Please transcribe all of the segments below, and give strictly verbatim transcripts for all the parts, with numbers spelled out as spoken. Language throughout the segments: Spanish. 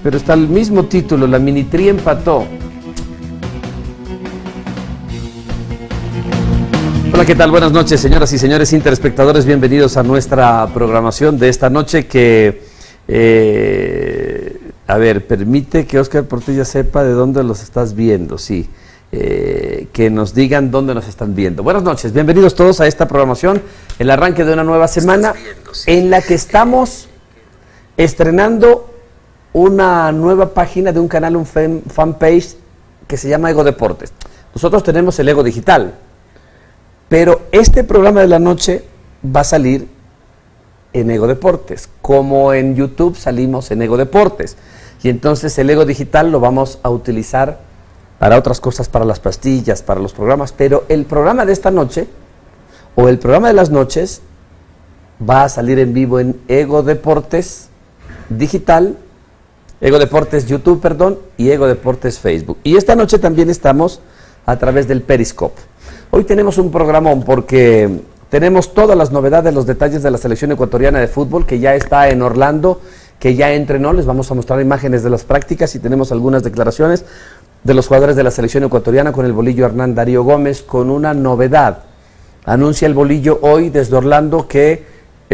pero está el mismo título, la Minitri empató. Hola, ¿qué tal? Buenas noches, señoras y señores interespectadores, bienvenidos a nuestra programación de esta noche que, eh, a ver, permite que Oscar Portilla sepa de dónde los estás viendo, sí, eh, que nos digan dónde nos están viendo. Buenas noches, bienvenidos todos a esta programación, el arranque de una nueva semana en la que estamos estrenando una nueva página de un canal, un fan, fanpage que se llama Ego Deportes. Nosotros tenemos el Ego Digital, pero este programa de la noche va a salir en Ego Deportes, como en YouTube salimos en Ego Deportes. Y entonces el Ego Digital lo vamos a utilizar para otras cosas, para las pastillas, para los programas. Pero el programa de esta noche, o el programa de las noches, va a salir en vivo en Ego Deportes Digital, Ego Deportes YouTube, perdón, y Ego Deportes Facebook. Y esta noche también estamos a través del Periscope. Hoy tenemos un programón porque tenemos todas las novedades, los detalles de la selección ecuatoriana de fútbol que ya está en Orlando, que ya entrenó. Les vamos a mostrar imágenes de las prácticas y tenemos algunas declaraciones de los jugadores de la selección ecuatoriana con el bolillo Hernán Darío Gómez con una novedad. Anuncia el bolillo hoy desde Orlando que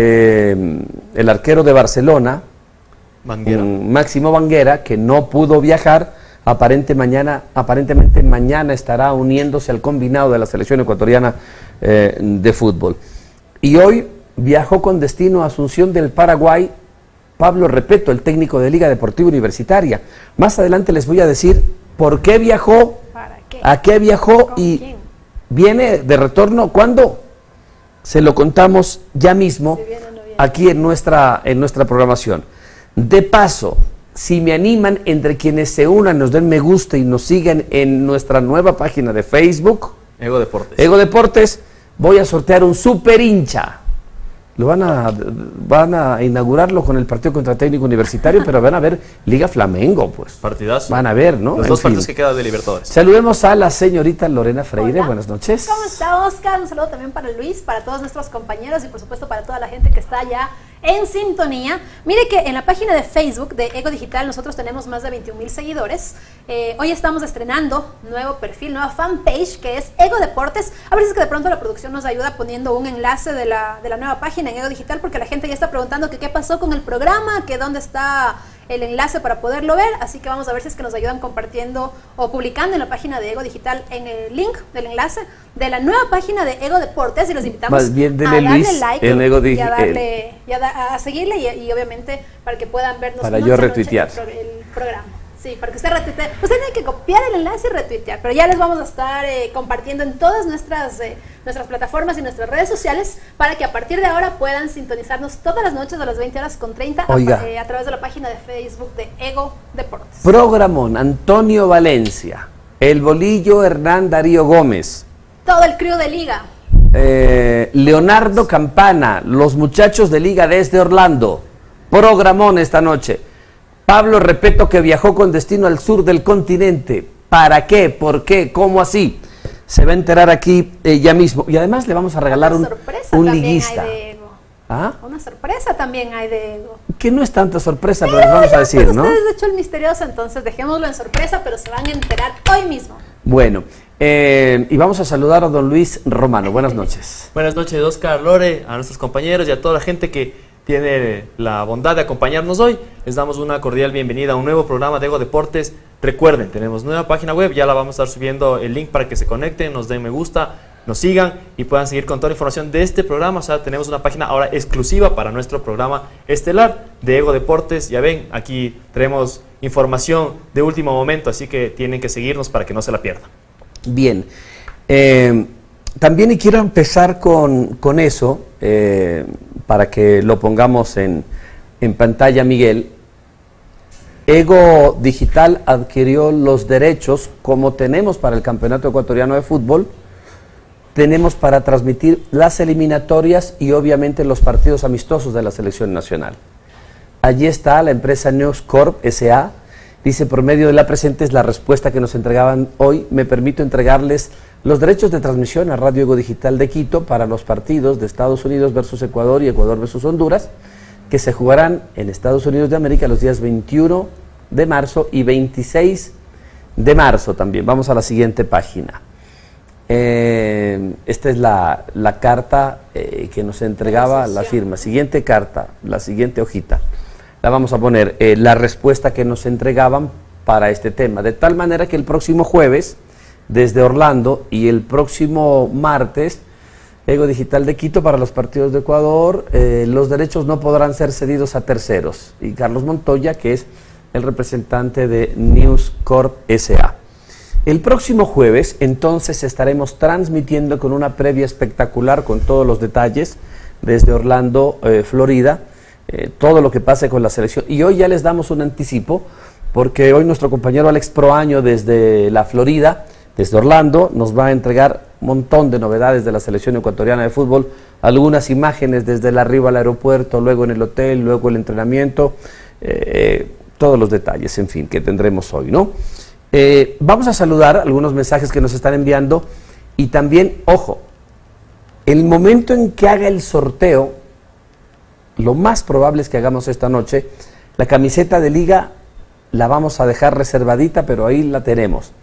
eh, el arquero de Barcelona, Banguera. Máximo Banguera, que no pudo viajar, Aparente mañana, aparentemente mañana estará uniéndose al combinado de la selección ecuatoriana eh, de fútbol. Y hoy viajó con destino a Asunción del Paraguay Pablo Repeto, el técnico de Liga Deportiva Universitaria. Más adelante les voy a decir por qué viajó, ¿para qué? A qué viajó y quién? Viene de retorno, ¿cuándo? Se lo contamos ya mismo aquí en nuestra, en nuestra programación. De paso, si me animan, entre quienes se unan, nos den me gusta y nos sigan en nuestra nueva página de Facebook, Ego Deportes. Ego Deportes, voy a sortear un super hincha. Lo van a, van a inaugurarlo con el partido contra Técnico Universitario, pero van a ver Liga Flamengo, pues. Partidazo. Van a ver, ¿no? Los en dos fin. partidos que quedan de Libertadores. Saludemos a la señorita Lorena Freire. Hola. Buenas noches. ¿Cómo está, Oscar? Un saludo también para Luis, para todos nuestros compañeros y por supuesto para toda la gente que está allá en sintonía. Mire que en la página de Facebook de Ego Digital nosotros tenemos más de veintiún mil seguidores. Eh, hoy estamos estrenando nuevo perfil, nueva fanpage que es Ego Deportes. A ver si es que de pronto la producción nos ayuda poniendo un enlace de la, de la nueva página en Ego Digital, porque la gente ya está preguntando que qué pasó con el programa, que dónde está el enlace para poderlo ver, así que vamos a ver si es que nos ayudan compartiendo o publicando en la página de Ego Digital en el link del enlace de la nueva página de Ego Deportes y los invitamos Más bien a darle Luis, like en Ego y a, darle, y a, da, a seguirle y, y obviamente para que puedan vernos para noche yo a noche retuitear el, pro, el programa. Sí, para que usted retuitee. Usted tiene que copiar el enlace y retuitear, pero ya les vamos a estar eh, compartiendo en todas nuestras, eh, nuestras plataformas y nuestras redes sociales para que a partir de ahora puedan sintonizarnos todas las noches a las veinte horas con treinta a, eh, a través de la página de Facebook de Ego Deportes. Programón, Antonio Valencia, el bolillo Hernán Darío Gómez. Todo el crew de Liga. Eh, Leonardo Campana, los muchachos de Liga desde Orlando. Programón esta noche. Pablo Repeto, que viajó con destino al sur del continente. ¿Para qué? ¿Por qué? ¿Cómo así? Se va a enterar aquí eh, ya mismo. Y además le vamos a regalar un, un liguista. Hay de Ego. ¿Ah? Una sorpresa también hay de Ego. Que no es tanta sorpresa, pero, pero les vamos ya, a decir, pues ¿no? Ustedes de hecho el misterioso, entonces dejémoslo en sorpresa, pero se van a enterar hoy mismo. Bueno, eh, y vamos a saludar a don Luis Romano. Buenas noches. Buenas noches, Oscar, Lore, a nuestros compañeros y a toda la gente que tiene la bondad de acompañarnos hoy. Les damos una cordial bienvenida a un nuevo programa de Ego Deportes. Recuerden, tenemos nueva página web, ya la vamos a estar subiendo el link para que se conecten, nos den me gusta, nos sigan y puedan seguir con toda la información de este programa. O sea, tenemos una página ahora exclusiva para nuestro programa estelar de Ego Deportes. Ya ven, aquí tenemos información de último momento, así que tienen que seguirnos para que no se la pierdan. Bien, eh, también y quiero empezar con, con eso, eh, para que lo pongamos en, en pantalla, Miguel. Ego Digital adquirió los derechos, como tenemos para el Campeonato Ecuatoriano de Fútbol, tenemos para transmitir las eliminatorias y obviamente los partidos amistosos de la selección nacional. Allí está la empresa News Corp S A, dice: por medio de la presente es la respuesta que nos entregaban hoy, me permito entregarles los derechos de transmisión a Radio Ego Digital de Quito para los partidos de Estados Unidos versus Ecuador y Ecuador versus Honduras, que se jugarán en Estados Unidos de América los días veintiuno de marzo y veintiséis de marzo también. Vamos a la siguiente página. Eh, esta es la, la carta eh, que nos entregaba la firma. Siguiente carta, la siguiente hojita. La vamos a poner, eh, la respuesta que nos entregaban para este tema. De tal manera que el próximo jueves, desde Orlando, y el próximo martes, Ego Digital de Quito para los partidos de Ecuador, eh, los derechos no podrán ser cedidos a terceros. Y Carlos Montoya, que es el representante de News Corp S A. El próximo jueves, entonces, estaremos transmitiendo con una previa espectacular, con todos los detalles, desde Orlando, eh, Florida, eh, todo lo que pase con la selección. Y hoy ya les damos un anticipo, porque hoy nuestro compañero Alex Proaño, desde la Florida, desde Orlando, nos va a entregar un montón de novedades de la selección ecuatoriana de fútbol, algunas imágenes desde el arribo al aeropuerto, luego en el hotel, luego el entrenamiento, eh, todos los detalles, en fin, que tendremos hoy, ¿no? Eh, vamos a saludar algunos mensajes que nos están enviando y también, ojo, el momento en que haga el sorteo, lo más probable es que hagamos esta noche, la camiseta de liga la vamos a dejar reservadita, pero ahí la tenemos.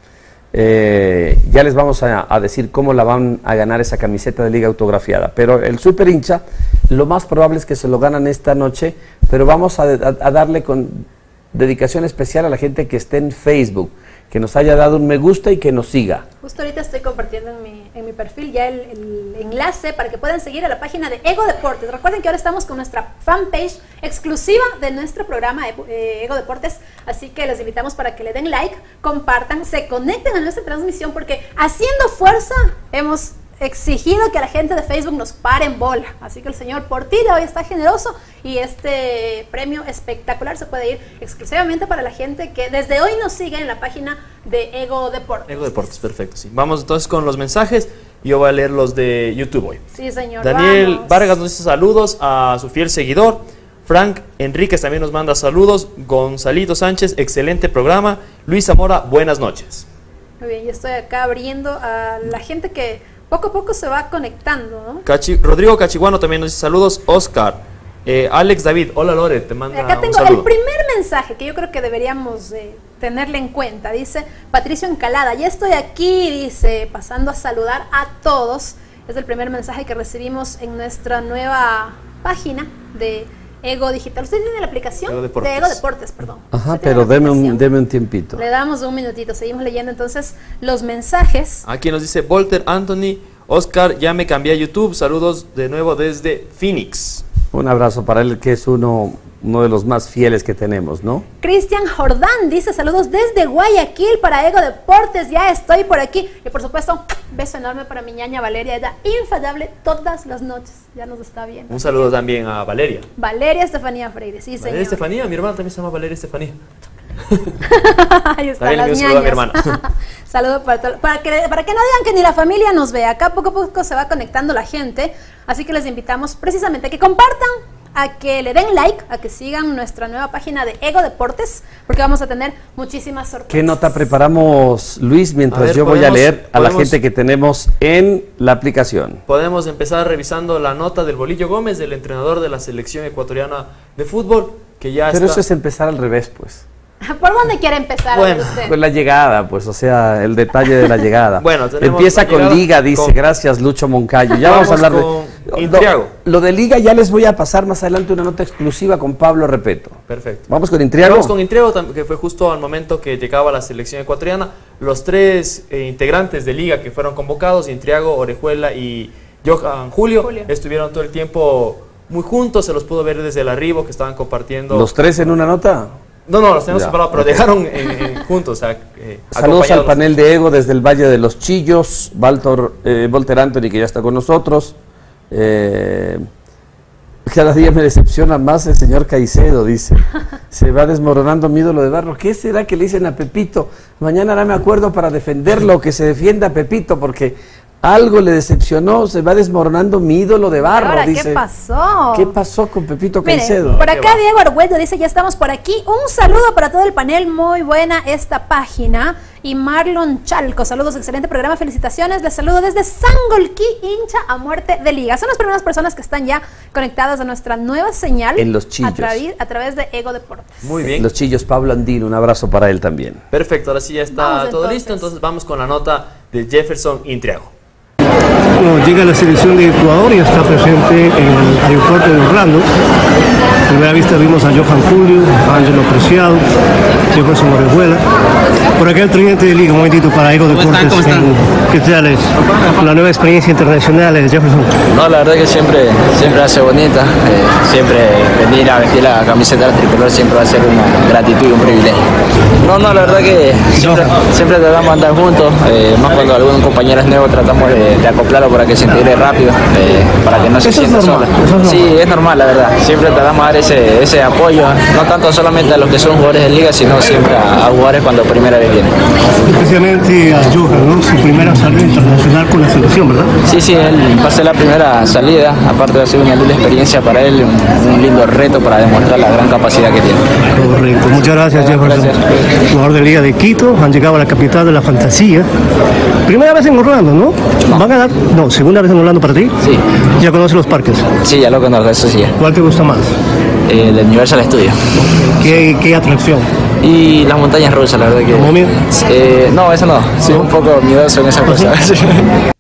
Eh, ya les vamos a, a decir cómo la van a ganar esa camiseta de liga autografiada, pero el super hincha, lo más probable es que se lo ganan esta noche, pero vamos a, a, a darle con dedicación especial a la gente que esté en Facebook, que nos haya dado un me gusta y que nos siga. Justo ahorita estoy compartiendo en mi, en mi perfil ya el, el enlace para que puedan seguir a la página de Ego Deportes. Recuerden que ahora estamos con nuestra fanpage exclusiva de nuestro programa eh, Ego Deportes, así que les invitamos para que le den like, compartan, se conecten a nuestra transmisión, porque haciendo fuerza hemos exigido que la gente de Facebook nos pare en bola, así que el señor Portilla hoy está generoso y este premio espectacular se puede ir exclusivamente para la gente que desde hoy nos sigue en la página de Ego Deportes. Ego Deportes, perfecto, sí. Vamos entonces con los mensajes y yo voy a leer los de YouTube hoy. Sí, señor. Daniel Vamos. Vargas nos dice saludos a su fiel seguidor. Frank Enríquez también nos manda saludos. Gonzalito Sánchez, excelente programa. Luis Zamora, buenas noches. Muy bien, yo estoy acá abriendo a la gente que poco a poco se va conectando, ¿no? Cachi, Rodrigo Cachiguano también nos dice saludos. Oscar, eh, Alex David, hola Lore, te manda Acá tengo un saludo. el primer mensaje que yo creo que deberíamos eh, tenerle en cuenta. Dice Patricio Encalada, ya estoy aquí, dice, pasando a saludar a todos. Es el primer mensaje que recibimos en nuestra nueva página de Ego Digital. ¿Usted tiene la aplicación? Ego Deportes. De Ego Deportes, perdón. Ajá, pero deme un, deme un tiempito. Le damos un minutito, seguimos leyendo entonces los mensajes. Aquí nos dice Walter Anthony, Oscar, ya me cambié a YouTube, saludos de nuevo desde Phoenix. Un abrazo para él, que es uno, uno de los más fieles que tenemos, ¿no? Cristian Jordán dice saludos desde Guayaquil para Ego Deportes, ya estoy por aquí. Y por supuesto, beso enorme para mi ñaña Valeria, ella infallable todas las noches, ya nos está viendo. Un saludo también a Valeria. Valeria Estefanía Freire, sí, Valeria señor. Estefanía, mi hermana también se llama Valeria Estefanía. Ahí están También le las envío un saludo a mi hermana. Saludos para, todo- para, que, para que no digan que ni la familia nos ve. Acá poco a poco se va conectando la gente, así que les invitamos precisamente a que compartan, a que le den like, a que sigan nuestra nueva página de Ego Deportes, porque vamos a tener muchísimas sorpresas. ¿Qué nota preparamos, Luis, mientras A ver, yo voy a podemos- leer a la podemos- gente que tenemos en la aplicación? Podemos empezar revisando la nota del Bolillo Gómez, del entrenador de la selección ecuatoriana de fútbol, que ya Pero está... eso es empezar al revés, pues. ¿Por dónde quiere empezar? Bueno, usted? Pues la llegada, pues, o sea, el detalle de la llegada. Bueno, tenemos Empieza la con llegada Liga, dice, con- gracias Lucho Moncayo. Ya vamos, Vamos a hablar con de... Intriago. Lo, lo de Liga ya les voy a pasar más adelante una nota exclusiva con Pablo Repeto. Perfecto. Vamos con Intriago. Vamos con Intriago, tam- que fue justo al momento que llegaba la selección ecuatoriana. Los tres eh, integrantes de Liga que fueron convocados, Intriago, Orejuela y Johan Julio, Julio. estuvieron todo el tiempo muy juntos, se los pudo ver desde el arribo que estaban compartiendo. ¿Los tres en una nota? No, no, los tenemos Ya, separados, pero ok. dejaron en- en- juntos. O sea, eh, Saludos al acompañados. panel de Ego desde el Valle de los Chillos, Walter, eh, Walter Anthony, que ya está con nosotros. Eh, cada día me decepciona más el señor Caicedo, dice. Se va desmoronando mi ídolo de barro. ¿Qué será que le dicen a Pepito? Mañana hará me acuerdo para defenderlo, que se defienda a Pepito, porque algo le decepcionó, se va desmoronando mi ídolo de barro, Ahora, dice. ¿qué pasó? ¿Qué pasó con Pepito Mire, Caicedo? por acá Diego Arguello dice, ya estamos por aquí. Un saludo para todo el panel, muy buena esta página. y Marlon Chalco. Saludos, excelente programa, felicitaciones. Les saludo desde Sangolquí, hincha a muerte de Liga. Son las primeras personas que están ya conectadas a nuestra nueva señal. En Los Chillos. A, tra a través de Ego Deportes. Muy bien. Los Chillos, Pablo Andino, un abrazo para él también. Perfecto, ahora sí ya está Vamos, todo entonces. listo, entonces vamos con la nota de Jefferson Intriago. Bueno, llega la selección de Ecuador y está presente en el aeropuerto de Orlando. A primera vista vimos a Johan Julio, a Ángelo Preciado, Jefferson Orejuela. Por acá el tridente de Liga, un momentito para Ego Deportes. ¿Cómo están? ¿Cómo están? En- ¿Qué tal es la nueva experiencia internacional de Jefferson? No, la verdad que siempre, siempre hace bonita, eh, siempre venir a vestir la camiseta del tricolor siempre va a ser una gratitud y un privilegio. No, no, la verdad que siempre, siempre tratamos de andar juntos, eh, más cuando algún compañero es nuevo tratamos de, de acoplarlo para que se integre rápido, eh, para que no se Eso es sienta normal, solo. eso es normal. Sí, es normal la verdad, siempre tratamos de dar ese, ese apoyo, no tanto solamente a los que son jugadores de liga, sino siempre a, a jugadores cuando primera vez vienen. Especialmente a Johan, ¿no? Su primera salida internacional con la selección, ¿verdad? Sí, sí, él va a ser la primera salida, aparte de ser una linda experiencia para él, un, un lindo reto para demostrar la gran capacidad que tiene. Correcto, muchas gracias Jefferson. Gracias. Jugador de Liga de Quito, han llegado a la capital de la fantasía. Primera vez en Orlando, ¿no? ¿Van a dar? No, segunda vez en Orlando para ti. Sí. ¿Ya conoces los parques? Sí, ya lo conozco, eso sí. ¿Cuál te gusta más? Eh, del Universal Studio. ¿Qué, qué atracción? Y las montañas rusas, la verdad que... ¿Como miedo? Eh, no, eso no. Soy un poco miedoso en esa cosa. Se va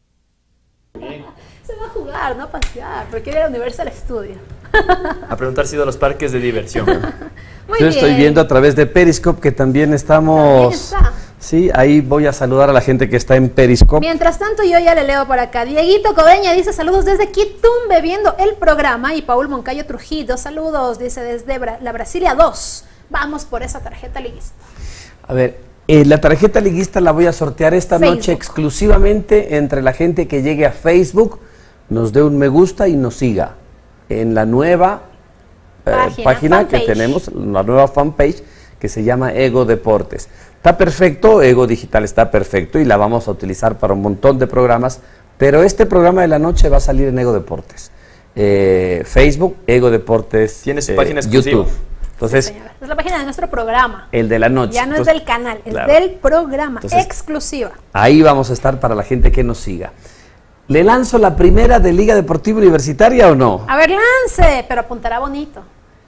a jugar, no a pasear, porque era Universal Studio. A preguntar si de los parques de diversión. Muy Yo bien. estoy viendo a través de Periscope que también estamos... También está. Sí, ahí voy a saludar a la gente que está en Periscope. Mientras tanto, yo ya le leo por acá. Dieguito Codeña dice saludos desde Quitumbe viendo el programa. Y Paul Moncayo Trujillo, saludos, dice desde Bra la Brasilia dos. Vamos por esa tarjeta liguista. A ver, eh, la tarjeta liguista la voy a sortear esta Facebook. noche exclusivamente entre la gente que llegue a Facebook, nos dé un me gusta y nos siga en la nueva eh, Página, página que fanpage. tenemos, la nueva fanpage que se llama Ego Deportes. Está perfecto, Ego Digital está perfecto y la vamos a utilizar para un montón de programas, pero este programa de la noche va a salir en Ego Deportes. Eh, Facebook, Ego Deportes, Tiene su página exclusiva. YouTube. Entonces, Sí, señora. Es la página de nuestro programa. el de la noche. Ya no es Entonces, del canal, es claro. del programa. Entonces, exclusiva. Ahí vamos a estar para la gente que nos siga. ¿Le lanzo la primera de Liga Deportiva Universitaria o no? A ver, lance, pero apuntará bonito.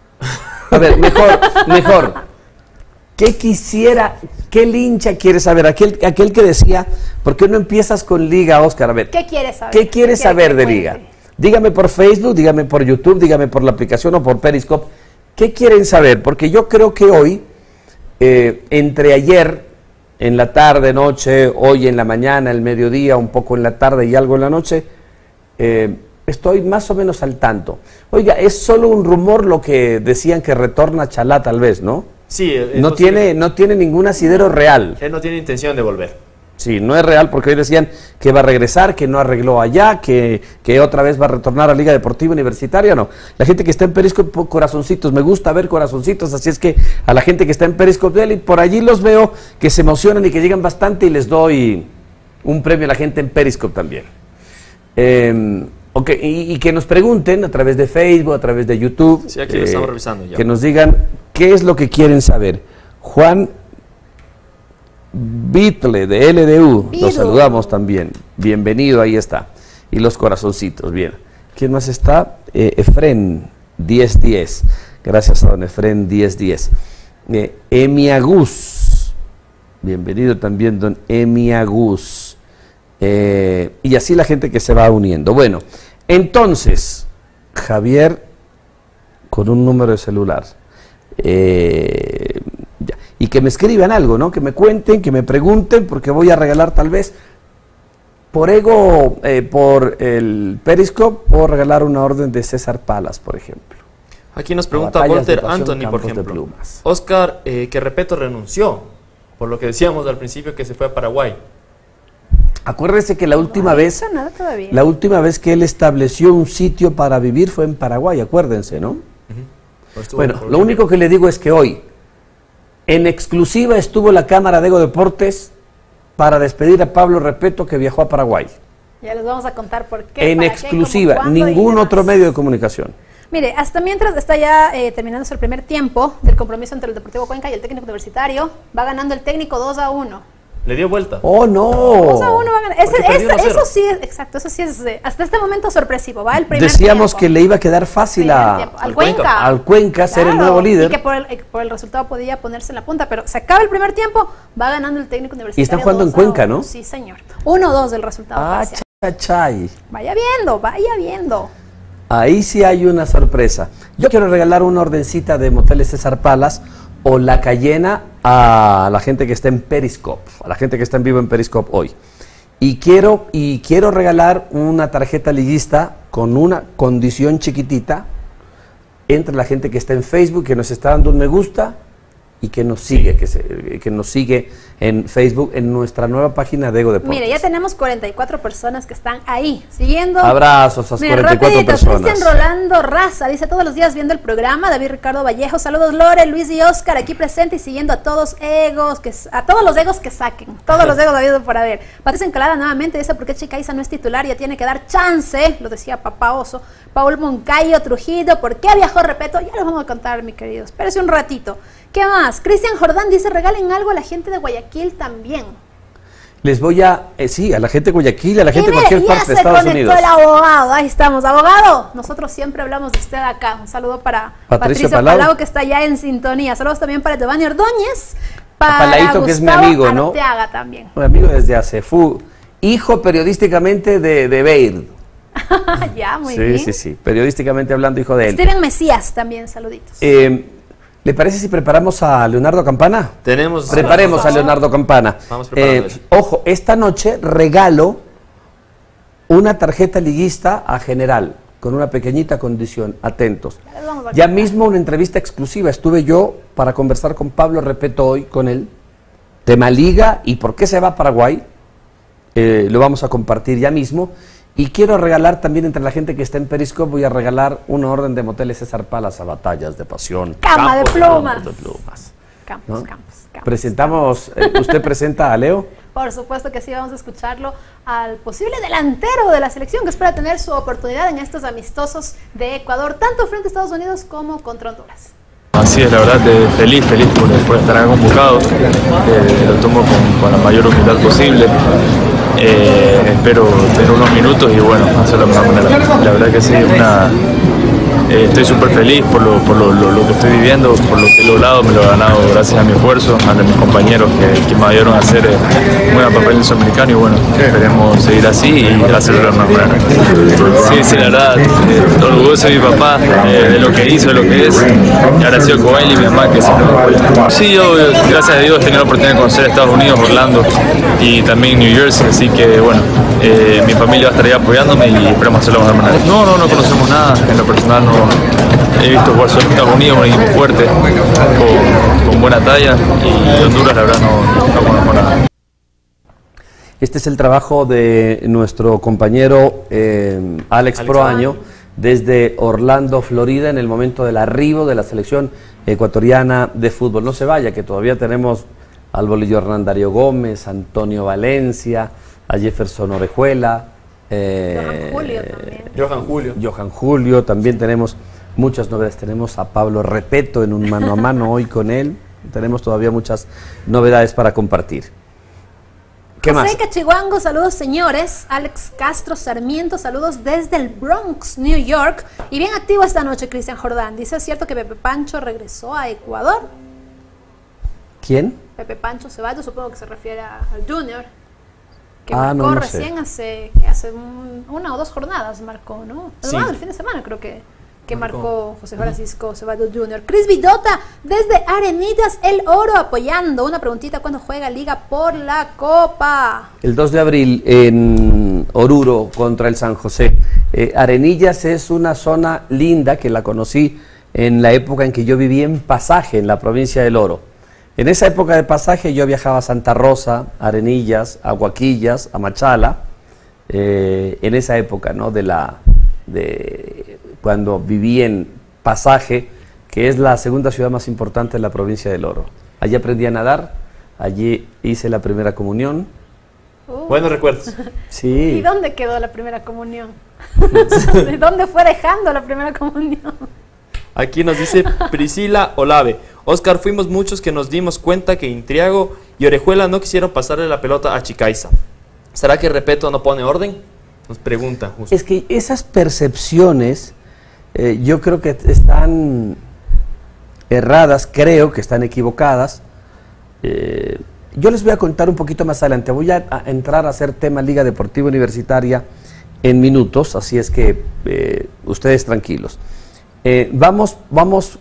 A ver, mejor, mejor. ¿Qué quisiera, qué lincha quiere saber? Aquel, aquel que decía, ¿por qué no empiezas con Liga, Oscar? A ver, ¿Qué quieres saber? ¿qué quieres ¿Qué quiere saber que de cuente? Liga? Dígame por Facebook, dígame por YouTube, dígame por la aplicación o por Periscope. ¿Qué quieren saber? Porque yo creo que hoy, eh, entre ayer, en la tarde, noche, hoy en la mañana, el mediodía, un poco en la tarde y algo en la noche, eh, estoy más o menos al tanto. Oiga, es solo un rumor lo que decían que retorna Chalá tal vez, ¿no? Sí, es No posible. tiene, no tiene ningún asidero real. Él no tiene intención de volver. Sí, no es real porque hoy decían que va a regresar, que no arregló allá, que, que otra vez va a retornar a Liga Deportiva Universitaria, no. La gente que está en Periscope, po- corazoncitos, me gusta ver corazoncitos, así es que a la gente que está en Periscope, dele, por allí los veo que se emocionan y que llegan bastante y les doy un premio a la gente en Periscope también. Eh, ok, y, y que nos pregunten a través de Facebook, a través de YouTube, Sí, aquí lo estamos revisando ya. que nos digan qué es lo que quieren saber. Juan Bitle de L D U, Bidu. los saludamos también. Bienvenido, ahí está. Y los corazoncitos, bien. ¿Quién más está? Eh, Efren diez diez. Gracias a don Efren diez diez. Eh, Emiagus. Bienvenido también, don Emiagus. Eh, y así la gente que se va uniendo. Bueno, entonces, Javier con un número de celular. Eh, ya. Y que me escriban algo, ¿no? Que me cuenten, que me pregunten, porque voy a regalar tal vez por Ego, eh, por el Periscope, puedo regalar una orden de César Palas, por ejemplo. Aquí nos pregunta Batallas de Walter pasión, Anthony, por campos de ejemplo. plumas. Oscar, eh, que Repeto renunció, por lo que decíamos al principio que se fue a Paraguay. Acuérdese que la última No vez, hizo nada todavía. la última vez que él estableció un sitio para vivir fue en Paraguay, acuérdense, ¿no? Pues estuvo Bueno, por lo único que le digo es que hoy, en exclusiva, estuvo la Cámara de Ego Deportes para despedir a Pablo Repeto, que viajó a Paraguay. Ya les vamos a contar por qué. En para qué, exclusiva, cómo, cuándo y ningún demás. otro medio de comunicación. Mire, hasta mientras está ya eh, terminándose el primer tiempo del compromiso entre el Deportivo Cuenca y el técnico universitario, va ganando el técnico dos a uno. Le dio vuelta. ¡Oh, no! O sea, uno va a ganar. Ese, Porque perdió ese- uno cero. eso sí, es- exacto, eso sí es eh, hasta este momento sorpresivo, va el primer Decíamos tiempo. que le iba a quedar fácil Primer a, tiempo. al al Cuenca. Cuenca. al Cuenca ser el Claro, nuevo líder. Y que por el, eh, por el resultado podía ponerse en la punta, pero se acaba el primer tiempo, va ganando el técnico universitario. Y están jugando en dos a Cuenca, uno. ¿no? Sí, señor. uno dos del resultado Ah, parcial. chachay. Vaya viendo, vaya viendo. Ahí sí hay una sorpresa. Yo quiero regalar una ordencita de Moteles César Palas o La Cayena a la gente que está en Periscope, a la gente que está en vivo en Periscope hoy. Y quiero, y quiero regalar una tarjeta liguista con una condición chiquitita entre la gente que está en Facebook, que nos está dando un me gusta y que nos sigue, que, se- que nos sigue en Facebook, en nuestra nueva página de Ego Deportes. Mire, ya tenemos cuarenta y cuatro personas que están ahí, siguiendo. Abrazos a esas Mira, cuarenta y cuatro rapidito, personas. Cristian Rolando Raza dice todos los días viendo el programa. David Ricardo Vallejo, saludos Lore, Luis y Oscar aquí presente y siguiendo a todos egos, que a todos los egos que saquen, todos los egos habidos por haber. Patricia Encalada nuevamente dice por qué Chica Isa no es titular, ya tiene que dar chance, lo decía Papá Oso. Paul Moncayo Trujillo, ¿por qué viajó Repeto? Ya los vamos a contar, mi queridos. Espérese un ratito. ¿Qué más? Cristian Jordán dice regalen algo a la gente de Guayaquil también. Les voy a, eh, sí, a la gente de Guayaquil, a la gente Y de mire, cualquier ya parte de se Estados conectó Unidos. el abogado, ahí estamos, abogado. Nosotros siempre hablamos de usted acá. Un saludo para Patricia Patricio Palau. Palau, que está ya en sintonía. Saludos también para Giovanni Ordóñez, para Palaito, que es mi Gustavo amigo, ¿no? Arteaga también. Un amigo desde hace, fu, hijo periodísticamente de, de Beir. Ya, muy Sí, bien. sí, sí, periodísticamente hablando, hijo de él. Steven Mesías también, saluditos. Eh, ¿Le parece si preparamos a Leonardo Campana? Tenemos. Preparemos a Leonardo Campana. Vamos preparando Eh, eso. ojo, esta noche regalo una tarjeta liguista a General, con una pequeñita condición. Atentos. Ya les vamos a Ya contar. mismo una entrevista exclusiva. Estuve yo para conversar con Pablo Repeto hoy con él. Tema Liga y por qué se va a Paraguay. Eh, lo vamos a compartir ya mismo. Y quiero regalar también entre la gente que está en Periscope, voy a regalar una orden de Moteles César Palas a Batallas de Pasión. Cama de Campos, plumas. Campos de plumas. Campos, ¿No? campos, campos. Presentamos, eh, ¿usted presenta a Leo? Por supuesto que sí, vamos a escucharlo al posible delantero de la selección que espera tener su oportunidad en estos amistosos de Ecuador, tanto frente a Estados Unidos como contra Honduras. Así es, la verdad, eh, feliz, feliz por, por estar acá convocado. Eh, lo tomo con, con la mayor humildad posible. Eh, espero tener unos minutos y bueno, hacerlo de la mejor manera. La verdad que sí, una, eh, estoy súper feliz por, lo, por lo, lo, lo que estoy viviendo, por lo que he logrado. Me lo he ganado gracias a mi esfuerzo, a mis compañeros que, que me ayudaron a hacer eh, un buen papel en el sudamericano y bueno, esperemos seguir así y hacerlo de la mejor manera. Sí, sí, la verdad, eh, orgulloso de mi papá, eh, de lo que hizo, de lo que es, y agradecido con él y mi mamá que siempre me apoyan. Sí, yo, gracias a Dios, he tenido la oportunidad de conocer Estados Unidos, Orlando y también New Jersey, así que bueno, eh, mi familia va a estar ahí apoyándome y esperemos hacerlo de la mejor manera. No, no, no conocemos nada, en lo personal no he visto jugar solo en Estados Unidos, un equipo fuerte, con, con buena talla, y Honduras la verdad no, no conozco nada. Este es el trabajo de nuestro compañero eh, Alex, Alex Proaño desde Orlando, Florida, en el momento del arribo de la selección ecuatoriana de fútbol. No se vaya, que todavía tenemos al bolillo Hernán Darío Gómez, Antonio Valencia, a Jefferson Orejuela, eh, Johan Julio también. Johan Julio. Johan Julio, también tenemos muchas novedades. Tenemos a Pablo Repeto en un mano a mano hoy con él. Tenemos todavía muchas novedades para compartir. ¿Qué más? José Cachihuango, saludos señores. Alex Castro Sarmiento, saludos desde el Bronx, New York. Y bien activo esta noche, Cristian Jordán. Dice, ¿es cierto que Pepe Pancho regresó a Ecuador? ¿Quién? Pepe Pancho Ceballos, supongo que se refiere a- al Junior. Que Ah, no, marcó no sé. recién hace, ¿qué? hace un- una o dos jornadas, marcó, ¿no? Sí. Ah, el fin de semana creo que, que Marcó. marcó José Francisco Ceballos Junior Cris Villota, desde Arenillas, El Oro, apoyando. Una preguntita, ¿cuándo juega Liga por la Copa? El dos de abril en Oruro contra el San José. Eh, Arenillas es una zona linda que la conocí en la época en que yo viví en Pasaje, en la provincia del Oro. En esa época de Pasaje yo viajaba a Santa Rosa, a Arenillas, a Huaquillas, a Machala, eh, en esa época, ¿no? De la, de cuando viví en Pasaje, que es la segunda ciudad más importante de la provincia del Oro. Allí aprendí a nadar, allí hice la primera comunión. Uh, Buenos recuerdos. ¿Y Sí, dónde quedó la primera comunión? ¿De dónde fue dejando la primera comunión? Aquí nos dice Priscila Olave. Oscar, fuimos muchos que nos dimos cuenta que Intriago y Orejuela no quisieron pasarle la pelota a Chicaiza. ¿Será que Repeto no pone orden? Nos pregunta justo. Es que esas percepciones eh, yo creo que están erradas, creo que están equivocadas. Eh, yo les voy a contar un poquito más adelante. Voy a, a entrar a hacer tema Liga Deportiva Universitaria en minutos, así es que eh, ustedes tranquilos. Eh, vamos vamos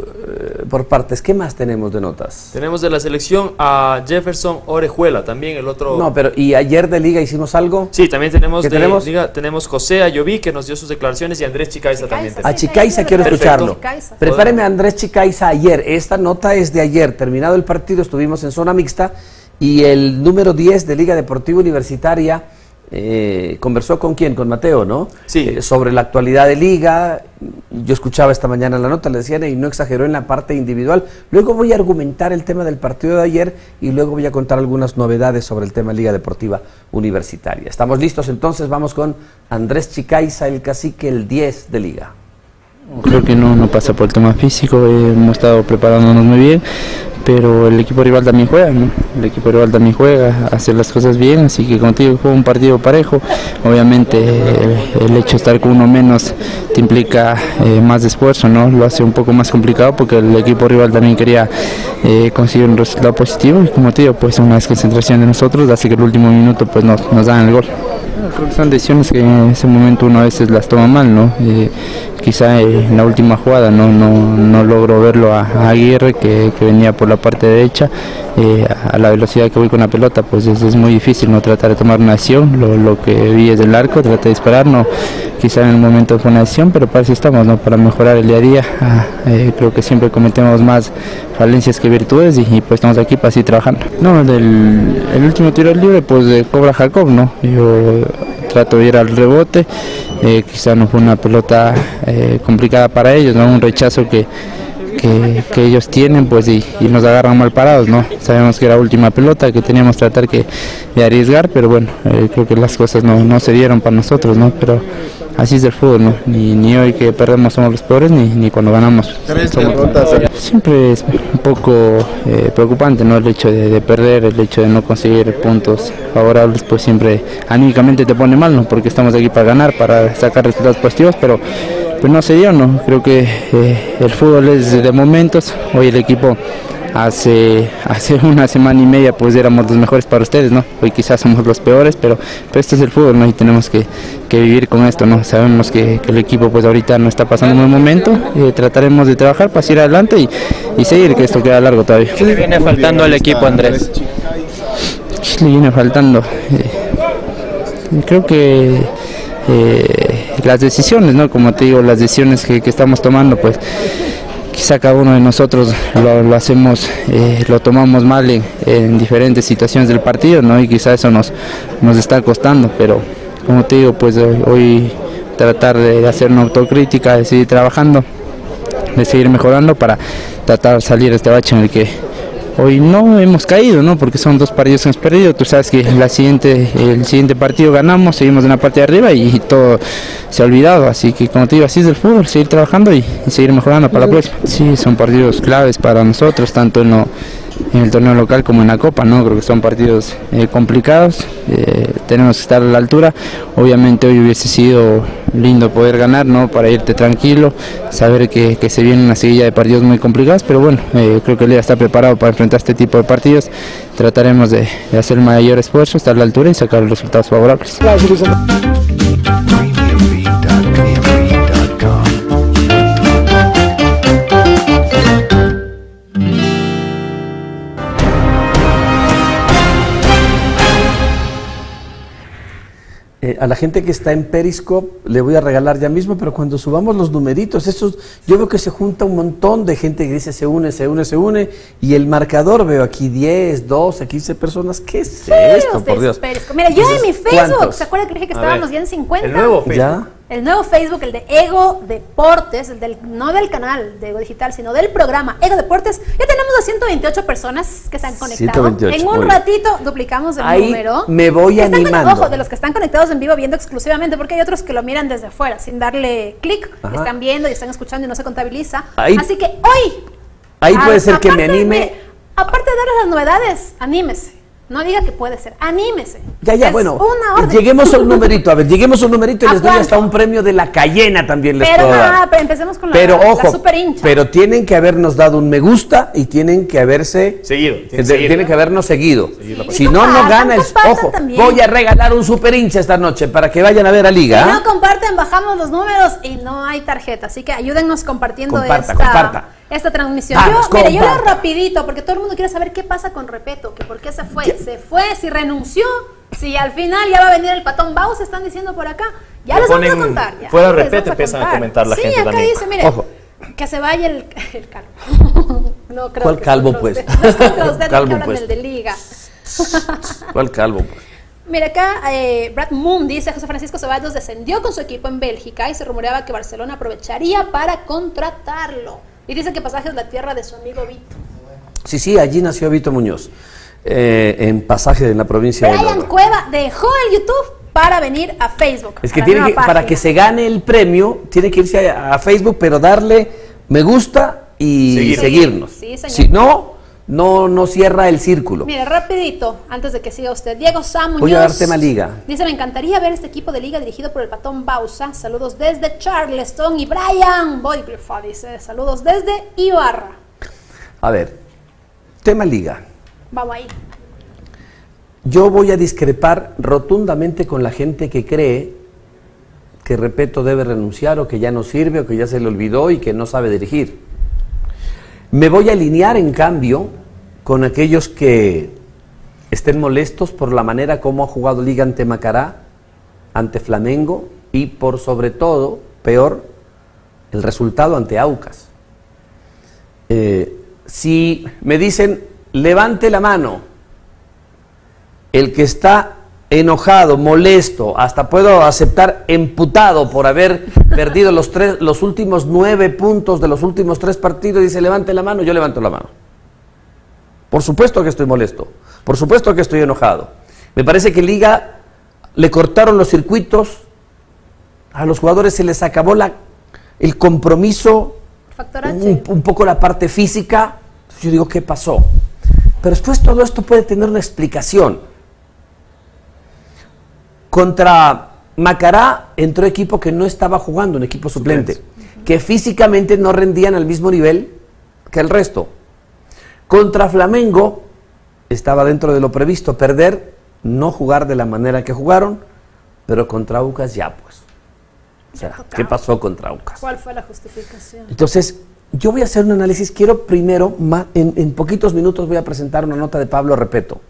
eh, por partes. ¿Qué más tenemos de notas? Tenemos de la selección a Jefferson Orejuela, también el otro... No, pero ¿y ayer de Liga hicimos algo? Sí, también tenemos ¿Qué de tenemos? Liga, tenemos José Ayoví, que nos dio sus declaraciones, y Andrés Chicaiza, Chicaiza, también. sí. A Chicaiza quiero Perfecto. escucharlo. Chicaiza. Prepáreme a Andrés Chicaiza ayer. Esta nota es de ayer. Terminado el partido, estuvimos en zona mixta y el número diez de Liga Deportiva Universitaria eh, conversó con quién, con Mateo, ¿no? Sí. Eh, sobre la actualidad de Liga. Yo escuchaba esta mañana la nota, le decían, y no exageró en la parte individual. Luego voy a argumentar el tema del partido de ayer y luego voy a contar algunas novedades sobre el tema Liga Deportiva Universitaria. ¿Estamos listos? Entonces vamos con Andrés Chicaiza, el cacique, el diez de Liga. Creo que no, no pasa por el tema físico, eh, hemos estado preparándonos muy bien, pero el equipo rival también juega, ¿no? El equipo rival también juega, hace las cosas bien, así que como te digo, fue un partido parejo. Obviamente eh, el hecho de estar con uno menos te implica eh, más de esfuerzo, ¿no? Lo hace un poco más complicado porque el equipo rival también quería eh, conseguir un resultado positivo y como te digo, pues una desconcentración de nosotros hace que el último minuto pues nos, nos dan el gol. Creo que son decisiones que en ese momento uno a veces las toma mal, ¿no? Eh, quizá eh, en la última jugada no, no, no logro verlo a, a Aguirre que, que venía por la parte derecha, eh, a la velocidad que voy con la pelota, pues es, es muy difícil no tratar de tomar una decisión. Lo, lo que vi es del arco, traté de disparar, no, quizá en el momento fue una decisión, pero para eso estamos, ¿no? Para mejorar el día a día. Ah, eh, creo que siempre cometemos más falencias que virtudes y, y pues estamos aquí para seguir trabajando. No, del el último tiro libre pues de cobra Jacob, ¿no? Yo trato de ir al rebote, eh, quizá no fue una pelota eh, complicada para ellos, ¿no? Un rechazo que, que, que ellos tienen pues y, y nos agarran mal parados, ¿no? Sabemos que era última pelota, que teníamos que tratar que, de arriesgar, pero bueno, eh, creo que las cosas no, no se dieron para nosotros, ¿no? Pero así es el fútbol, ¿no? Ni, ni hoy que perdemos somos los peores, ni, ni cuando ganamos. Somos... Siempre es un poco eh, preocupante, ¿no? El hecho de, de perder, el hecho de no conseguir puntos favorables, pues siempre anímicamente te pone mal, ¿no? Porque estamos aquí para ganar, para sacar resultados positivos, pero pues no se dio, ¿no? Creo que eh, el fútbol es de momentos. Hoy el equipo hace hace una semana y media pues éramos los mejores para ustedes, ¿no? Hoy quizás somos los peores, pero, pero esto es el fútbol, ¿no? Y tenemos que, que vivir con esto, ¿no? Sabemos que, que el equipo pues ahorita no está pasando un buen momento, eh, trataremos de trabajar para seguir adelante y, y seguir, que esto queda largo todavía. ¿Qué le viene faltando al equipo, Andrés? ¿Qué le viene faltando? Eh, creo que eh, las decisiones, ¿no? Como te digo, las decisiones que, que estamos tomando, pues quizá cada uno de nosotros lo, lo hacemos, eh, lo tomamos mal en, en diferentes situaciones del partido, ¿no? Y quizá eso nos, nos está costando, pero como te digo, pues hoy, hoy tratar de hacer una autocrítica, de seguir trabajando, de seguir mejorando para tratar de salir de este bache en el que hoy no hemos caído, ¿no? Porque son dos partidos que hemos perdido. Tú sabes que la siguiente, el siguiente partido ganamos, seguimos en la parte de arriba y, y todo se ha olvidado. Así que, como te digo, así es el fútbol, seguir trabajando y, y seguir mejorando para la próxima. Sí, son partidos claves para nosotros, tanto en, lo, en el torneo local como en la Copa, ¿no? Creo que son partidos eh, complicados, eh, tenemos que estar a la altura. Obviamente hoy hubiese sido lindo poder ganar, ¿no? Para irte tranquilo, saber que, que se viene una seguilla de partidos muy complicados, pero bueno, eh, creo que el día está preparado para enfrentar este tipo de partidos. Trataremos de, de hacer el mayor esfuerzo, estar a la altura y sacar los resultados favorables. Eh, a la gente que está en Periscope le voy a regalar ya mismo, pero cuando subamos los numeritos, estos, yo veo que se junta un montón de gente que dice se une, se une, se une, y el marcador veo aquí diez, doce, quince personas. ¿Qué es esto, por Dios? Periscope. Mira, yo en mi Facebook, ¿cuántos? ¿se acuerdan que dije que A estábamos ver, ya en cincuenta? el nuevo Facebook. ¿Ya? El nuevo Facebook, el de Ego Deportes, el del, no del canal de Ego Digital, sino del programa Ego Deportes. Ya tenemos a ciento veintiocho personas que se han conectado. ciento veintiocho, en un muy ratito duplicamos el Ahí número. me voy Que están animando. Con, ojo, de los que están conectados en vivo viendo exclusivamente, porque hay otros que lo miran desde afuera, sin darle clic, Ajá. están viendo y están escuchando y no se contabiliza. Ahí- Así que hoy... Ahí a- puede ser que me aparte anime de- Aparte de darles las novedades, anímese. No diga que puede ser, anímese. Ya, ya, es bueno, una orden. Lleguemos a un numerito, a ver, lleguemos a un numerito y ¿A les doy cuánto? hasta un premio de la Cayena también les Pero puedo dar. nada, pero empecemos con la, Pero la ojo, super hincha. pero tienen que habernos dado un me gusta y tienen que haberse Seguido, de- tienen que seguir. tienen que habernos seguido. Sí. Si Y no, no compartan, gana el compartan ojo. también. Voy a regalar un super hincha esta noche para que vayan a ver a Liga. Si ¿ah? no comparten, bajamos los números y no hay tarjeta. Así que ayúdennos compartiendo Comparta, esta, comparta. esta transmisión. Vamos, yo, mire, yo leo comparta. rapidito porque todo el mundo quiere saber qué pasa con Repeto, que por qué se fue. Se fue, si renunció, si al final ya va a venir el patón Baus, están diciendo por acá. Ya Le les vamos a ponen contar. Ya, fuera les Repeto, vamos empiezan a contar. comentar la sí, gente acá también. dice, mire, Ojo. que se vaya el, el calvo. No creo ¿Cuál que calvo, contra pues? usted. No es contra usted, Calvo, que hablan pues. del de Liga. ¿Cuál calvo? Pues? Mira, acá eh, Brad Moon dice, José Francisco Ceballos descendió con su equipo en Bélgica y se rumoreaba que Barcelona aprovecharía para contratarlo. Y dice que Pasajes la tierra de su amigo Vito. Sí, sí, allí nació Vito Muñoz, eh, en Pasaje en la provincia de Brian Lora. Cueva dejó el YouTube para venir a Facebook. Es a que la tiene nueva que, para página. que se gane el premio, tiene que irse a, a Facebook, pero darle me gusta y Seguir. seguirnos. Sí, señor. Si no, no, no cierra el círculo. Mire, rapidito, antes de que siga usted. Diego Samuñoz. Voy a dar tema Liga. Dice, me encantaría ver este equipo de Liga dirigido por el patón Bausa. Saludos desde Charleston. Y Brian Boygriffa dice, saludos desde Ibarra. A ver, tema Liga. Vamos ahí. Yo voy a discrepar rotundamente con la gente que cree que Repeto debe renunciar o que ya no sirve o que ya se le olvidó y que no sabe dirigir. Me voy a alinear, en cambio, con aquellos que estén molestos por la manera como ha jugado Liga ante Macará, ante Flamengo y por sobre todo, peor, el resultado ante Aucas. Eh, si me dicen, levante la mano, el que está enojado, molesto, hasta puedo aceptar emputado por haber perdido los, tres, los últimos nueve puntos de los últimos tres partidos, dice levante la mano, yo levanto la mano. Por supuesto que estoy molesto, por supuesto que estoy enojado. Me parece que Liga le cortaron los circuitos, a los jugadores se les acabó la, el compromiso, Factor H. un, un poco la parte física. Yo digo, ¿qué pasó? Pero después todo esto puede tener una explicación. Contra Macará entró equipo que no estaba jugando, un equipo suplente, Suplente. que físicamente no rendían al mismo nivel que el resto. Contra Flamengo estaba dentro de lo previsto perder, no jugar de la manera que jugaron, pero contra Aucas ya pues. O sea, ¿qué pasó contra Aucas? ¿Cuál fue la justificación? Entonces, yo voy a hacer un análisis. Quiero primero, ma- en, en poquitos minutos voy a presentar una nota de Pablo Repeto.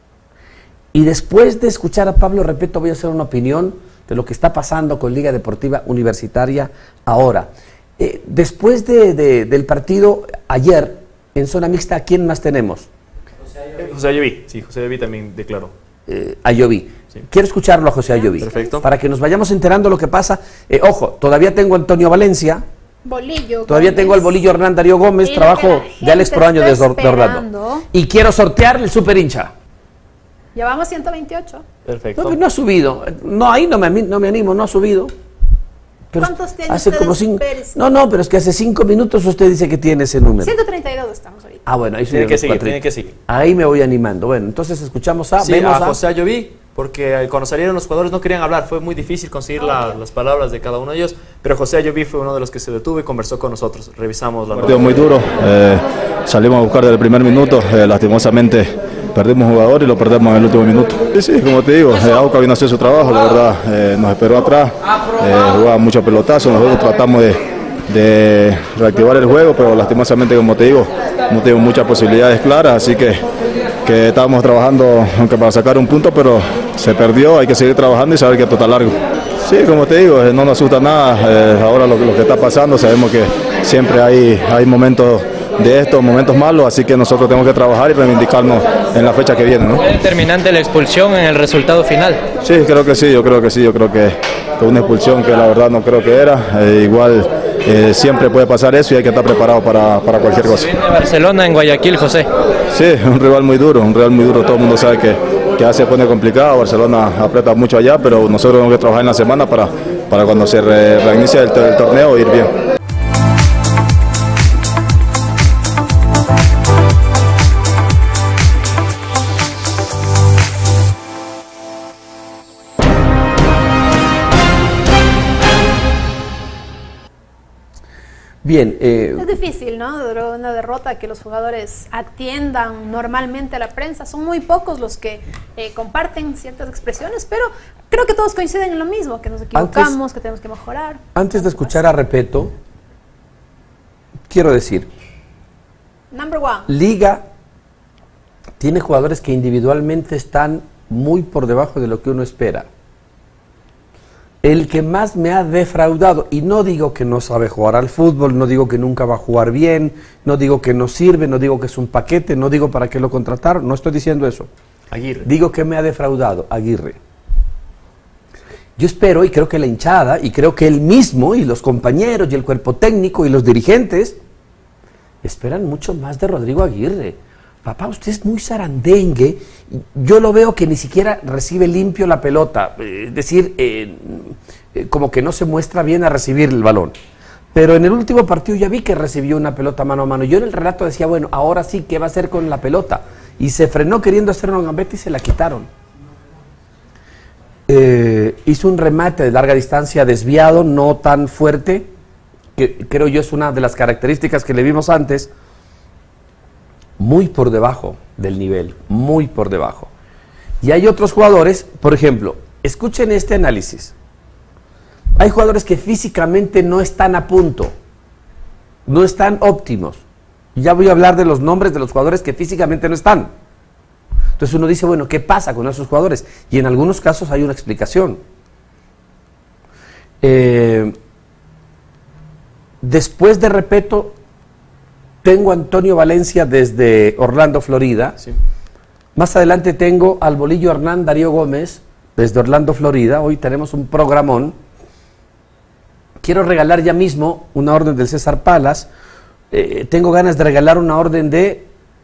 Y después de escuchar a Pablo Repeto voy a hacer una opinión de lo que está pasando con Liga Deportiva Universitaria ahora. Eh, después de, de, del partido ayer, en zona mixta, ¿a quién más tenemos? José Ayoví, sí, José Ayoví también declaró. Eh, Ayoví. Sí. Quiero escucharlo a José Ayoví. Perfecto. Para que nos vayamos enterando lo que pasa. Eh, ojo, todavía tengo a Antonio Valencia, Bolillo. todavía Gómez. tengo al Bolillo Hernán Darío Gómez, Y lo trabajo que la de Alex gente Proaño de, está Or- de Orlando. esperando. Y quiero sortear el super hincha. Llevamos ciento veintiocho. Perfecto. No, no ha subido. No, ahí no me, ani- no me animo, no ha subido. Pero ¿Cuántos tiene hace usted como en su cinco, Periscope? No, no, pero es que hace cinco minutos usted dice que tiene ese número. ciento treinta y dos estamos ahorita. Ah, bueno, ahí Tiene subió que los seguir, cuatritos. tiene que seguir. Ahí me voy animando. Bueno, entonces escuchamos a... Sí, vemos a a- José Ayoví, porque cuando salieron los jugadores no querían hablar, fue muy difícil conseguir la- las palabras de cada uno de ellos, pero José Ayoví fue uno de los que se detuvo y conversó con nosotros. Revisamos la Partido nota. muy duro, eh, salimos a buscar desde el primer minuto, eh, lastimosamente perdimos un jugador y lo perdemos en el último minuto. Sí, sí, como te digo, eh, Auca vino a hacer su trabajo, la verdad, eh, nos esperó atrás, eh, jugaba mucho pelotazo, nosotros tratamos de, de reactivar el juego, pero lastimosamente, como te digo, no tuvimos muchas posibilidades claras, así que, que estábamos trabajando, aunque para sacar un punto, pero se perdió, hay que seguir trabajando y saber que esto está largo. Sí, como te digo, eh, no nos asusta nada, eh, ahora lo, lo que está pasando, sabemos que siempre hay, hay momentos de estos, momentos malos, así que nosotros tenemos que trabajar y reivindicarnos en la fecha que viene, ¿no? ¿Fue determinante la expulsión en el resultado final? Sí, creo que sí, yo creo que sí, yo creo que fue una expulsión que la verdad no creo que era, eh, igual eh, siempre puede pasar eso y hay que estar preparado para, para cualquier cosa. Viene Barcelona en Guayaquil, José. Sí, un rival muy duro, un rival muy duro, todo el mundo sabe que, que ya se pone complicado, Barcelona aprieta mucho allá, pero nosotros tenemos que trabajar en la semana para, para cuando se re, reinicie el, el torneo ir bien. Bien. Eh, es difícil, ¿no? Una derrota que los jugadores atiendan normalmente a la prensa. Son muy pocos los que eh, comparten ciertas expresiones, pero creo que todos coinciden en lo mismo, que nos equivocamos, antes, que tenemos que mejorar. Antes de escuchar a Repeto, quiero decir, Number one. Liga tiene jugadores que individualmente están muy por debajo de lo que uno espera. El que más me ha defraudado, y no digo que no sabe jugar al fútbol, no digo que nunca va a jugar bien, no digo que no sirve, no digo que es un paquete, no digo para qué lo contrataron, no estoy diciendo eso. Aguirre. Digo que me ha defraudado, Aguirre. Yo espero, y creo que la hinchada, y creo que él mismo, y los compañeros, y el cuerpo técnico, y los dirigentes, esperan mucho más de Rodrigo Aguirre. Papá, usted es muy zarandengue. Yo lo veo que ni siquiera recibe limpio la pelota. Es decir, eh, eh, como que no se muestra bien a recibir el balón. Pero en el último partido ya vi que recibió una pelota mano a mano. Yo en el relato decía, bueno, ahora sí, ¿qué va a hacer con la pelota? Y se frenó queriendo hacer una gambeta y se la quitaron. Eh, hizo un remate de larga distancia desviado, no tan fuerte, que creo yo es una de las características que le vimos antes. Muy por debajo del nivel, muy por debajo. Y hay otros jugadores, por ejemplo, escuchen este análisis. Hay jugadores que físicamente no están a punto, no están óptimos. Ya voy a hablar de los nombres de los jugadores que físicamente no están. Entonces uno dice, bueno, ¿qué pasa con esos jugadores? Y en algunos casos hay una explicación. Eh, después de Repeto, tengo a Antonio Valencia desde Orlando, Florida. Sí. Más adelante tengo al Bolillo Hernán Darío Gómez desde Orlando, Florida. Hoy tenemos un programón. Quiero regalar ya mismo una orden del César Palas. Eh, tengo ganas de regalar una orden de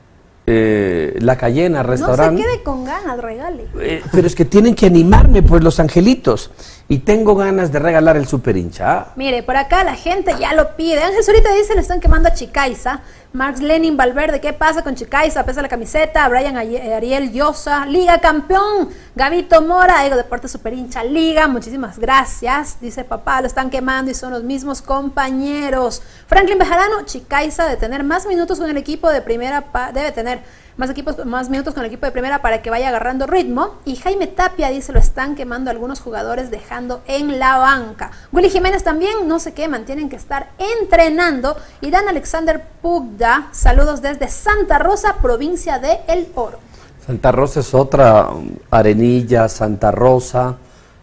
eh, La Cayena, restaurante. No se quede con ganas, regale. Eh, pero es que tienen que animarme, pues, los angelitos. Y tengo ganas de regalar el super hincha. Mire, por acá la gente ya lo pide. Ángel Zurita dice, le están quemando a Chicaiza. Marx Lenin Valverde, ¿qué pasa con Chicaiza? Pesa la camiseta. Brian Ariel Llosa, Liga Campeón. Gavito Mora, Ego Deportes Super Hincha Liga. Muchísimas gracias. Dice papá, lo están quemando y son los mismos compañeros. Franklin Bejarano, Chicaiza de tener más minutos con el equipo de primera, debe tener más equipos, más minutos con el equipo de primera para que vaya agarrando ritmo. Y Jaime Tapia dice, lo están quemando algunos jugadores dejando en la banca. Willy Jiménez también, no se queman, tienen que estar entrenando. Y Dan Alexander Pugda, saludos desde Santa Rosa, provincia de El Oro. Santa Rosa es otra, Arenilla, Santa Rosa,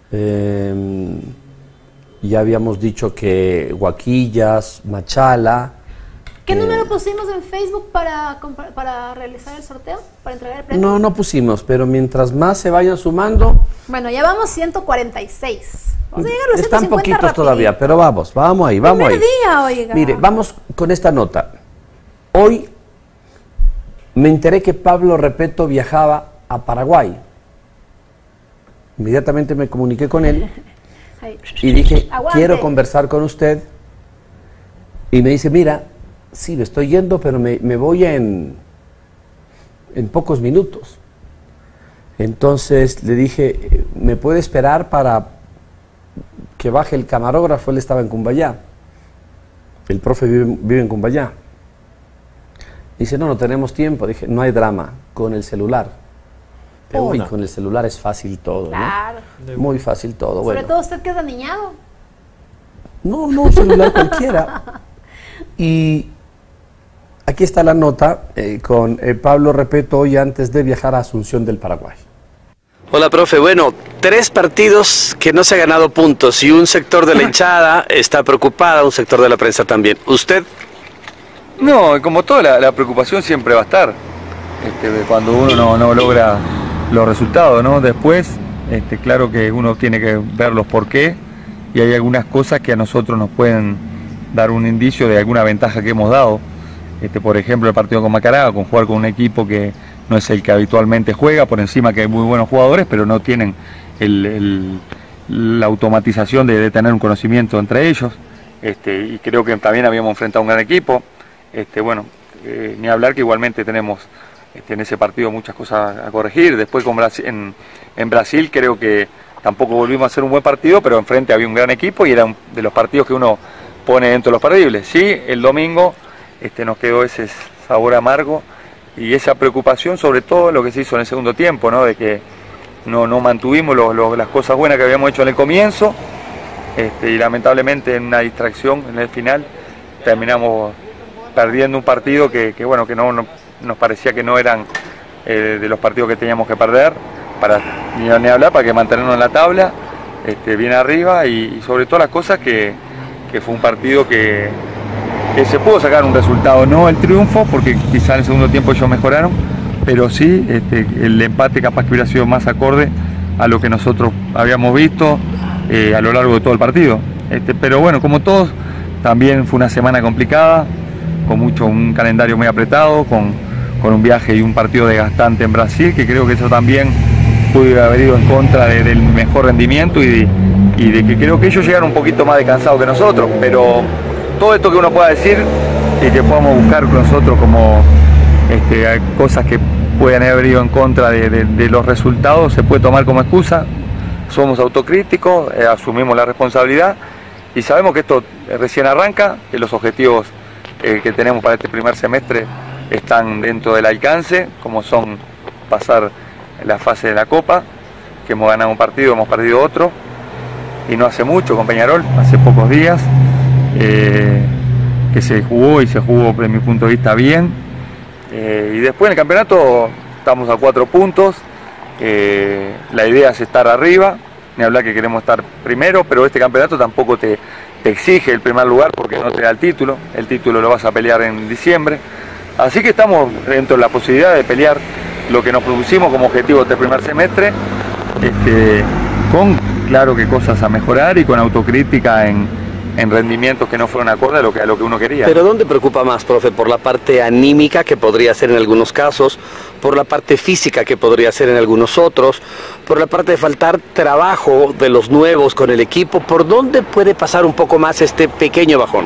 eh, ya habíamos dicho que Huaquillas, Machala. ¿Qué eh, número pusimos en Facebook para, para realizar el sorteo, para entregar el premio? No, no pusimos, pero mientras más se vayan sumando. Bueno, ya vamos ciento cuarenta y seis. Vamos a llegar a los Están ciento cincuenta poquitos rapidito. todavía, pero vamos, vamos ahí, vamos Primer ahí. día, oiga. Mire, vamos con esta nota. Hoy me enteré que Pablo Repeto viajaba a Paraguay. Inmediatamente me comuniqué con él y dije, Aguante. quiero conversar con usted. Y me dice, mira, sí, me estoy yendo, pero me, me voy en, en pocos minutos. Entonces le dije, ¿me puede esperar para que baje el camarógrafo? Él estaba en Cumbayá. El profe vive, vive en Cumbayá. Dice, no, no tenemos tiempo. Dije, no hay drama, con el celular. Uy, con el celular es fácil todo, Claro. ¿no? Muy fácil todo. Sobre Bueno. todo usted que es aniñado. No, no, celular cualquiera. Y aquí está la nota eh, con eh, Pablo Repeto hoy antes de viajar a Asunción del Paraguay. Hola, profe. Bueno, tres partidos que no se ha ganado puntos y un sector de la hinchada está preocupada, un sector de la prensa también. ¿Usted? No, como toda la, la preocupación siempre va a estar este, cuando uno no, no logra los resultados, ¿no? Después, este, claro que uno tiene que ver los por qué y hay algunas cosas que a nosotros nos pueden dar un indicio de alguna ventaja que hemos dado. Este, por ejemplo, el partido con Macará, con jugar con un equipo que no es el que habitualmente juega, por encima que hay muy buenos jugadores, pero no tienen el, el, la automatización de, de tener un conocimiento entre ellos. Este, y creo que también habíamos enfrentado un gran equipo. Este, bueno, eh, ni hablar que igualmente tenemos este, en ese partido muchas cosas a corregir. Después con Brasil, en, en Brasil creo que tampoco volvimos a hacer un buen partido, pero enfrente había un gran equipo y era un, de los partidos que uno pone dentro de los perdibles. Sí, el domingo este, nos quedó ese sabor amargo y esa preocupación sobre todo lo que se hizo en el segundo tiempo, ¿no? De que no, no mantuvimos lo, lo, las cosas buenas que habíamos hecho en el comienzo, este, y lamentablemente en una distracción en el final terminamos perdiendo un partido que, que bueno, que no, no nos parecía que no eran eh, de los partidos que teníamos que perder, para ni, ni hablar, para que mantenernos en la tabla, este, bien arriba, y, y sobre todas las cosas que, que fue un partido que, que se pudo sacar un resultado, no el triunfo, porque quizá en el segundo tiempo ellos mejoraron, pero sí este, el empate capaz que hubiera sido más acorde a lo que nosotros habíamos visto eh, a lo largo de todo el partido. Este, pero bueno, como todos, también fue una semana complicada, con mucho, un calendario muy apretado, con, con un viaje y un partido desgastante en Brasil, que creo que eso también pudo haber ido en contra de, del mejor rendimiento y de, y de que creo que ellos llegaron un poquito más descansados que nosotros, pero todo esto que uno pueda decir y que podamos buscar nosotros como este, cosas que puedan haber ido en contra de, de, de los resultados, se puede tomar como excusa. Somos autocríticos, eh, asumimos la responsabilidad y sabemos que esto recién arranca, que los objetivos eh, que tenemos para este primer semestre están dentro del alcance, como son pasar la fase de la Copa, que hemos ganado un partido, hemos perdido otro, y no hace mucho con Peñarol, hace pocos días, eh, que se jugó y se jugó desde mi punto de vista bien, eh, y después en el campeonato estamos a cuatro puntos, eh, la idea es estar arriba, ni hablar que queremos estar primero, pero este campeonato tampoco te, te exige el primer lugar porque no te da el título, el título lo vas a pelear en diciembre, así que estamos dentro de la posibilidad de pelear lo que nos propusimos como objetivo este primer semestre, este, con claro que cosas a mejorar y con autocrítica en, en rendimientos que no fueron acorde a lo que, a lo que uno quería. ¿Pero dónde preocupa más, profe? ¿Por la parte anímica, que podría ser en algunos casos, por la parte física, que podría ser en algunos otros, por la parte de faltar trabajo de los nuevos con el equipo? ¿Por dónde puede pasar un poco más este pequeño bajón?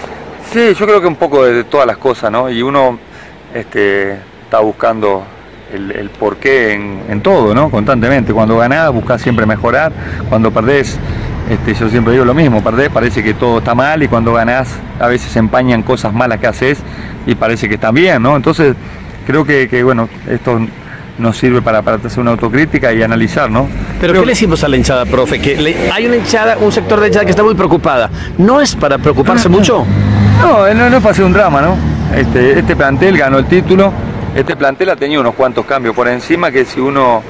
Sí, yo creo que un poco de todas las cosas, ¿no? Y uno este, está buscando el, el porqué en, en todo, ¿no? Constantemente. Cuando ganás, buscás siempre mejorar. Cuando perdés, este, yo siempre digo lo mismo, perdés, parece que todo está mal, y cuando ganás, a veces se empañan cosas malas que haces y parece que están bien, ¿no? Entonces, creo que, que bueno, esto nos sirve para, para hacer una autocrítica y analizar, ¿no? ¿Pero qué le decimos a la hinchada, profe? Que le, hay una hinchada, un sector de hinchada que está muy preocupada. ¿No es para preocuparse no, mucho? No, no, no es para hacer un drama, ¿no? Este, este plantel ganó el título, este plantel ha tenido unos cuantos cambios por encima que si uno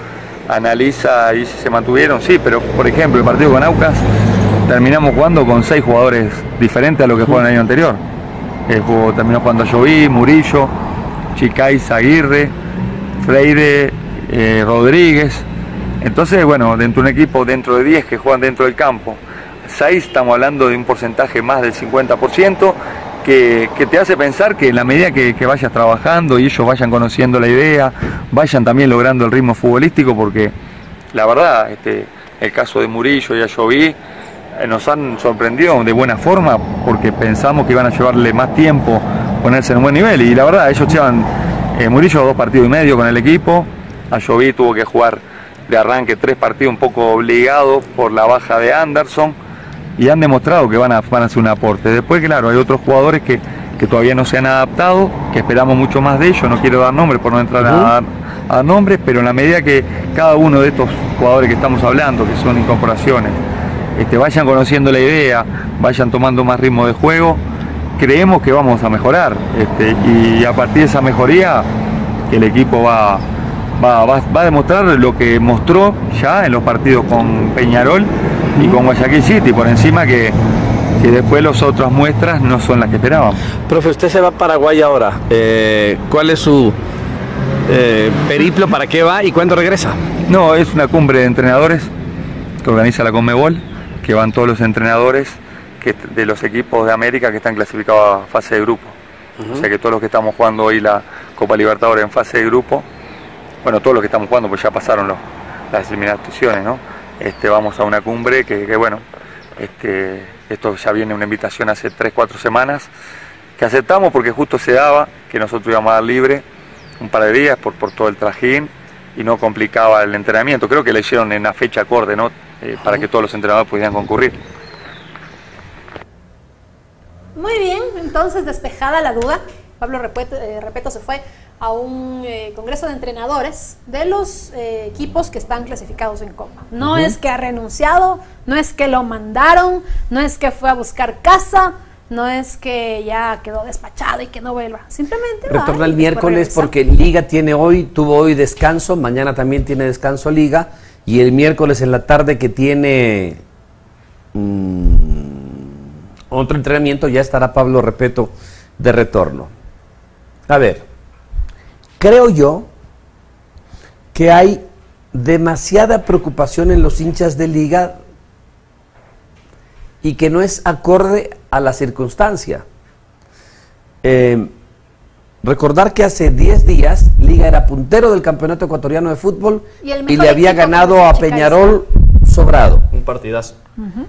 analiza y si se mantuvieron, sí, pero por ejemplo el partido con Aucas terminamos jugando con seis jugadores diferentes a lo que jugaron el año anterior. Eh, jugó, terminó jugando Lloví, Murillo, Chicais, Aguirre, Freire, eh, Rodríguez. Entonces, bueno, dentro de un equipo, dentro de diez que juegan dentro del campo, seis, estamos hablando de un porcentaje más del cincuenta por ciento, que, que te hace pensar que en la medida que, que vayas trabajando y ellos vayan conociendo la idea, vayan también logrando el ritmo futbolístico, porque la verdad, este, el caso de Murillo y Ayoví eh, nos han sorprendido de buena forma, porque pensamos que iban a llevarle más tiempo ponerse en un buen nivel, y la verdad, ellos llevan eh, Murillo dos partidos y medio con el equipo, Ayoví tuvo que jugar de arranque tres partidos un poco obligado por la baja de Anderson, y han demostrado que van a, van a hacer un aporte. Después, claro, hay otros jugadores que, que todavía no se han adaptado, que esperamos mucho más de ellos, no quiero dar nombres por no entrar a dar, a dar nombres, pero en la medida que cada uno de estos jugadores que estamos hablando, que son incorporaciones, este, vayan conociendo la idea, vayan tomando más ritmo de juego, creemos que vamos a mejorar, este, y a partir de esa mejoría el equipo va, va, va, va a demostrar lo que mostró ya en los partidos con Peñarol y con Guayaquil City, por encima que, que después las otras muestras no son las que esperábamos. Profe, usted se va a Paraguay ahora. Eh, ¿Cuál es su eh, periplo? ¿Para qué va y cuándo regresa? No, es una cumbre de entrenadores que organiza la Conmebol, que van todos los entrenadores que, de los equipos de América que están clasificados a fase de grupo. Uh-huh. O sea que todos los que estamos jugando hoy la Copa Libertadores en fase de grupo, bueno, todos los que estamos jugando, pues ya pasaron los, las eliminaciones, ¿no? Este, vamos a una cumbre que, que bueno, este, esto ya viene una invitación hace tres, cuatro semanas, que aceptamos porque justo se daba que nosotros íbamos a dar libre un par de días por, por todo el trajín y no complicaba el entrenamiento. Creo que le hicieron en una fecha acorde, ¿no? Eh, para que todos los entrenadores pudieran concurrir. Muy bien, entonces despejada la duda, Pablo Repeto, eh, Repeto se fue a un eh, congreso de entrenadores de los eh, equipos que están clasificados en Copa. No uh-huh. es que ha renunciado, no es que lo mandaron, no es que fue a buscar casa, no es que ya quedó despachado y que no vuelva. Simplemente retorna el miércoles porque Liga tiene hoy, tuvo hoy descanso, mañana también tiene descanso Liga, y el miércoles en la tarde que tiene mmm, otro entrenamiento ya estará Pablo Repeto de retorno. A ver, creo yo que hay demasiada preocupación en los hinchas de Liga y que no es acorde a la circunstancia. Eh, recordar que hace diez días Liga era puntero del campeonato ecuatoriano de fútbol y, y le había ganado a Peñarol sobrado. Un partidazo. Uh-huh.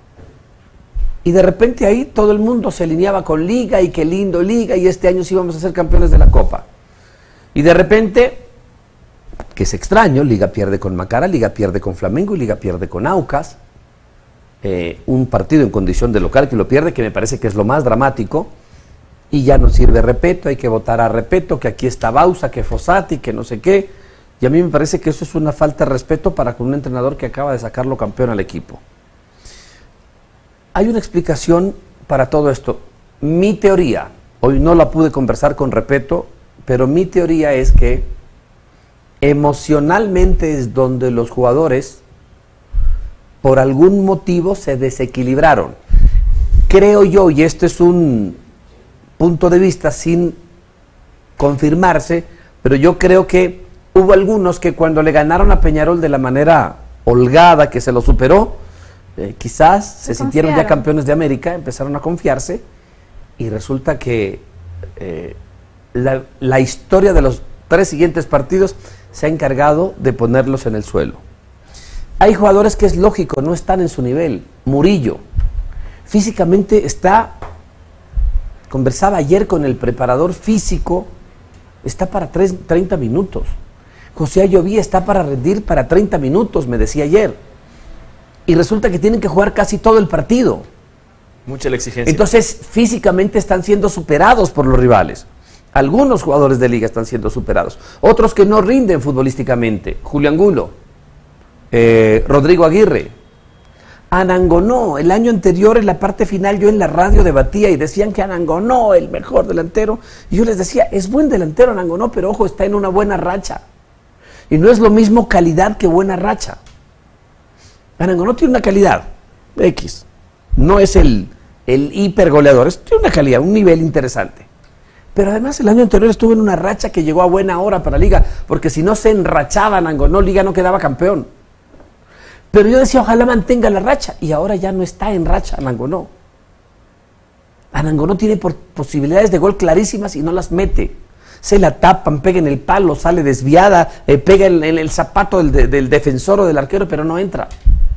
Y de repente ahí todo el mundo se alineaba con Liga y qué lindo Liga y este año sí vamos a ser campeones de la Copa. Y de repente, que es extraño, Liga pierde con Macara, Liga pierde con Flamengo y Liga pierde con Aucas. Eh, un partido en condición de local que lo pierde, que me parece que es lo más dramático, y ya no sirve Repeto, hay que votar a Repeto, que aquí está Bausa, que Fossati, que no sé qué, y a mí me parece que eso es una falta de respeto para con un entrenador que acaba de sacarlo campeón al equipo. Hay una explicación para todo esto. Mi teoría, hoy no la pude conversar con Repeto, pero mi teoría es que emocionalmente es donde los jugadores por algún motivo se desequilibraron. Creo yo, y este es un punto de vista sin confirmarse, pero yo creo que hubo algunos que cuando le ganaron a Peñarol de la manera holgada, que se lo superó, eh, quizás se, se sintieron ya campeones de América, empezaron a confiarse, y resulta que eh, la, la historia de los tres siguientes partidos se ha encargado de ponerlos en el suelo. Hay jugadores que es lógico, no están en su nivel. Murillo, físicamente está, conversaba ayer con el preparador físico, está para tres, treinta minutos. José Ayoví está para rendir para treinta minutos, me decía ayer. Y resulta que tienen que jugar casi todo el partido. Mucha la exigencia. Entonces, físicamente están siendo superados por los rivales. Algunos jugadores de Liga están siendo superados. Otros que no rinden futbolísticamente. Julio Angulo. Eh, Rodrigo Aguirre, Anangonó. El año anterior, en la parte final, yo en la radio debatía y decían que Anangonó, el mejor delantero, y yo les decía, es buen delantero Anangonó, pero ojo, está en una buena racha, y no es lo mismo calidad que buena racha. Anangonó tiene una calidad X, no es el, el hiper goleador, tiene una calidad, un nivel interesante, pero además el año anterior estuvo en una racha que llegó a buena hora para Liga, porque si no se enrachaba Anangonó, Liga no quedaba campeón. Pero yo decía, ojalá mantenga la racha, y ahora ya no está en racha Anangonó. Anangonó tiene por posibilidades de gol clarísimas y no las mete. Se la tapan, pega en el palo, sale desviada, eh, pega en, en el zapato del, de, del defensor o del arquero, pero no entra.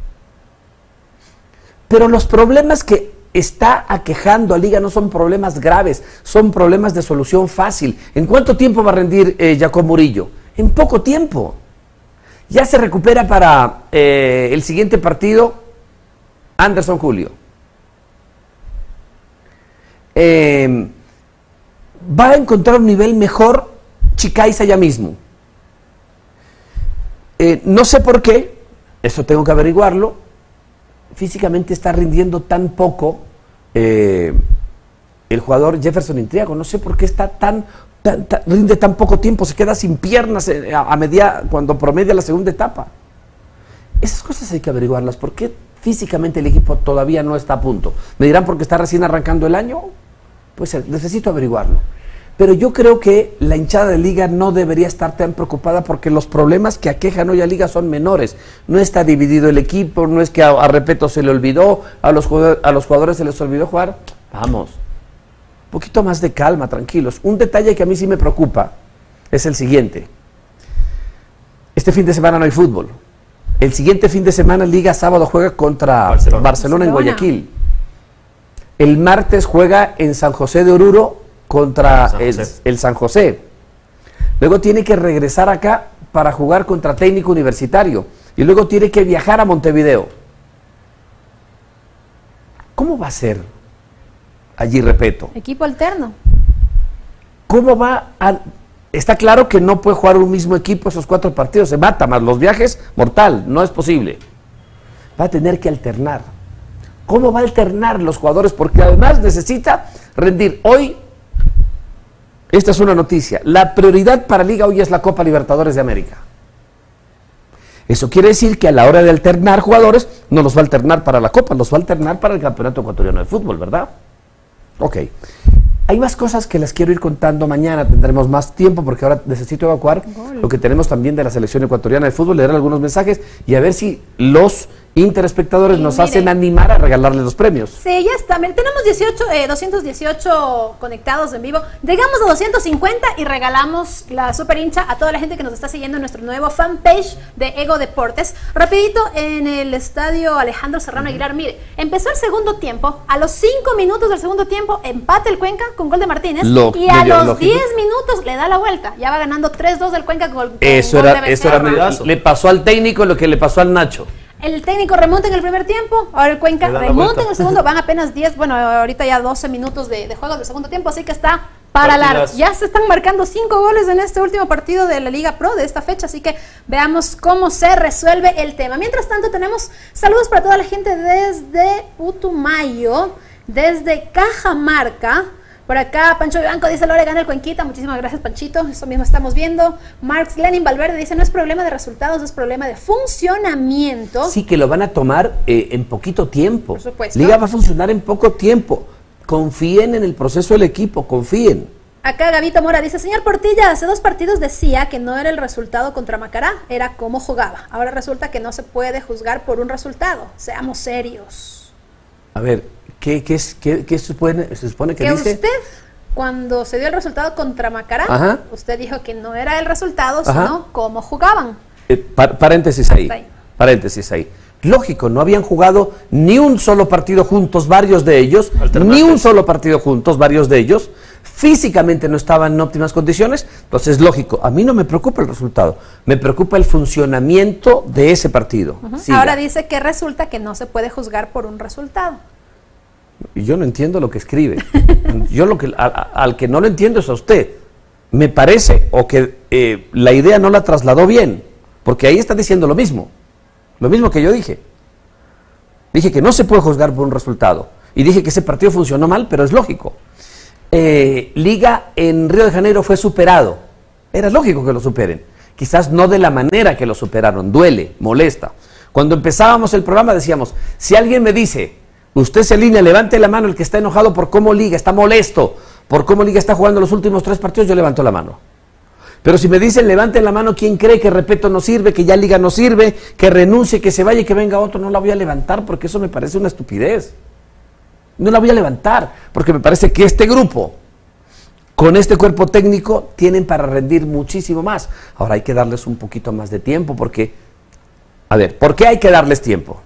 Pero los problemas que está aquejando a Liga no son problemas graves, son problemas de solución fácil. ¿En cuánto tiempo va a rendir eh, Jacob Murillo? En poco tiempo. Ya se recupera para eh, el siguiente partido Anderson Julio. Eh, va a encontrar un nivel mejor Chicaiza ya mismo. Eh, no sé por qué, eso tengo que averiguarlo, físicamente está rindiendo tan poco eh, el jugador Jefferson Intriago. No sé por qué está tan... Tan, tan, rinde tan poco tiempo, se queda sin piernas a, a media, cuando promedia la segunda etapa. Esas cosas hay que averiguarlas. ¿Por qué físicamente el equipo todavía no está a punto? Me dirán porque está recién arrancando el año. Pues necesito averiguarlo. Pero yo creo que la hinchada de Liga no debería estar tan preocupada, porque los problemas que aquejan hoy a Liga son menores. No está dividido el equipo, no es que a, a Repeto se le olvidó, a los, a los jugadores se les olvidó jugar. Vamos. Un poquito más de calma, tranquilos. Un detalle que a mí sí me preocupa es el siguiente. Este fin de semana no hay fútbol. El siguiente fin de semana Liga sábado juega contra Barcelona, Barcelona en Guayaquil. El martes juega en San José de Oruro contra San el, el San José. Luego tiene que regresar acá para jugar contra Técnico Universitario. Y luego tiene que viajar a Montevideo. ¿Cómo va a ser? allí Repeto. Equipo alterno. ¿Cómo va a...? Está claro que no puede jugar un mismo equipo esos cuatro partidos, se mata, más los viajes, mortal, no es posible. Va a tener que alternar. ¿Cómo va a alternar los jugadores? Porque además necesita rendir. Hoy, esta es una noticia, la prioridad para Liga hoy es la Copa Libertadores de América. Eso quiere decir que a la hora de alternar jugadores, no los va a alternar para la Copa, los va a alternar para el Campeonato Ecuatoriano de Fútbol, ¿verdad? Ok. Hay más cosas que les quiero ir contando mañana, tendremos más tiempo porque ahora necesito evacuar Gol. lo que tenemos también de la selección ecuatoriana de fútbol, leer algunos mensajes y a ver si los interespectadores y nos mire, hacen animar a regalarles los premios. Sí, ya está. Tenemos dieciocho, eh, doscientos dieciocho conectados en vivo. Llegamos a doscientos cincuenta y regalamos la super hincha a toda la gente que nos está siguiendo en nuestro nuevo fanpage de Ego Deportes. Rapidito, en el estadio Alejandro Serrano uh-huh. Aguilar, mire, empezó el segundo tiempo, a los cinco minutos del segundo tiempo empate el Cuenca con gol de Martínez Lo, y a los lógico. diez minutos le da la vuelta. Ya va ganando tres dos del Cuenca con, con eso gol era, de eso era, le pasó al técnico lo que le pasó al Nacho. El técnico remonta en el primer tiempo, ahora el Cuenca remonta en el segundo, van apenas diez, bueno, ahorita ya doce minutos de, de juego del segundo tiempo, así que está para largo. Ya se están marcando cinco goles en este último partido de la Liga Pro de esta fecha, así que veamos cómo se resuelve el tema. Mientras tanto tenemos saludos para toda la gente desde Putumayo, desde Cajamarca. Por acá, Pancho Blanco dice, Lore gana el Cuenquita. Muchísimas gracias, Panchito. Eso mismo estamos viendo. Marx Lenin Valverde dice, no es problema de resultados, es problema de funcionamiento. Sí, que lo van a tomar eh, en poquito tiempo. Por supuesto. Liga va a funcionar en poco tiempo. Confíen en el proceso del equipo, confíen. Acá Gavito Mora dice, señor Portilla, hace dos partidos decía que no era el resultado contra Macará, era cómo jugaba. Ahora resulta que no se puede juzgar por un resultado. Seamos serios. A ver, ¿qué, qué, es, qué, qué se, supone, se supone que, que dice? Usted, cuando se dio el resultado contra Macará, Ajá. usted dijo que no era el resultado, Ajá. sino cómo jugaban. Eh, par, paréntesis ahí, ahí. Paréntesis ahí. Lógico, no habían jugado ni un solo partido juntos, varios de ellos, ni un solo partido juntos, varios de ellos, físicamente no estaban en óptimas condiciones, entonces lógico, a mí no me preocupa el resultado, me preocupa el funcionamiento de ese partido. Uh-huh. Ahora dice que resulta que no se puede juzgar por un resultado. Y yo no entiendo lo que escribe, yo lo que a, a, al que no lo entiendo es a usted, me parece, o que eh, la idea no la trasladó bien, porque ahí está diciendo lo mismo. Lo mismo que yo dije. Dije que no se puede juzgar por un resultado. Y dije que ese partido funcionó mal, pero es lógico. Eh, Liga en Río de Janeiro fue superado. Era lógico que lo superen. Quizás no de la manera que lo superaron. Duele, molesta. Cuando empezábamos el programa decíamos, si alguien me dice, usted se alinea, levante la mano el que está enojado por cómo Liga, está molesto, por cómo Liga está jugando los últimos tres partidos, yo levanto la mano. Pero si me dicen, levanten la mano, ¿quién cree que Repeto no sirve, que ya Liga no sirve, que renuncie, que se vaya y que venga otro? No la voy a levantar porque eso me parece una estupidez. No la voy a levantar porque me parece que este grupo, con este cuerpo técnico, tienen para rendir muchísimo más. Ahora hay que darles un poquito más de tiempo porque, a ver, ¿por qué hay que darles tiempo?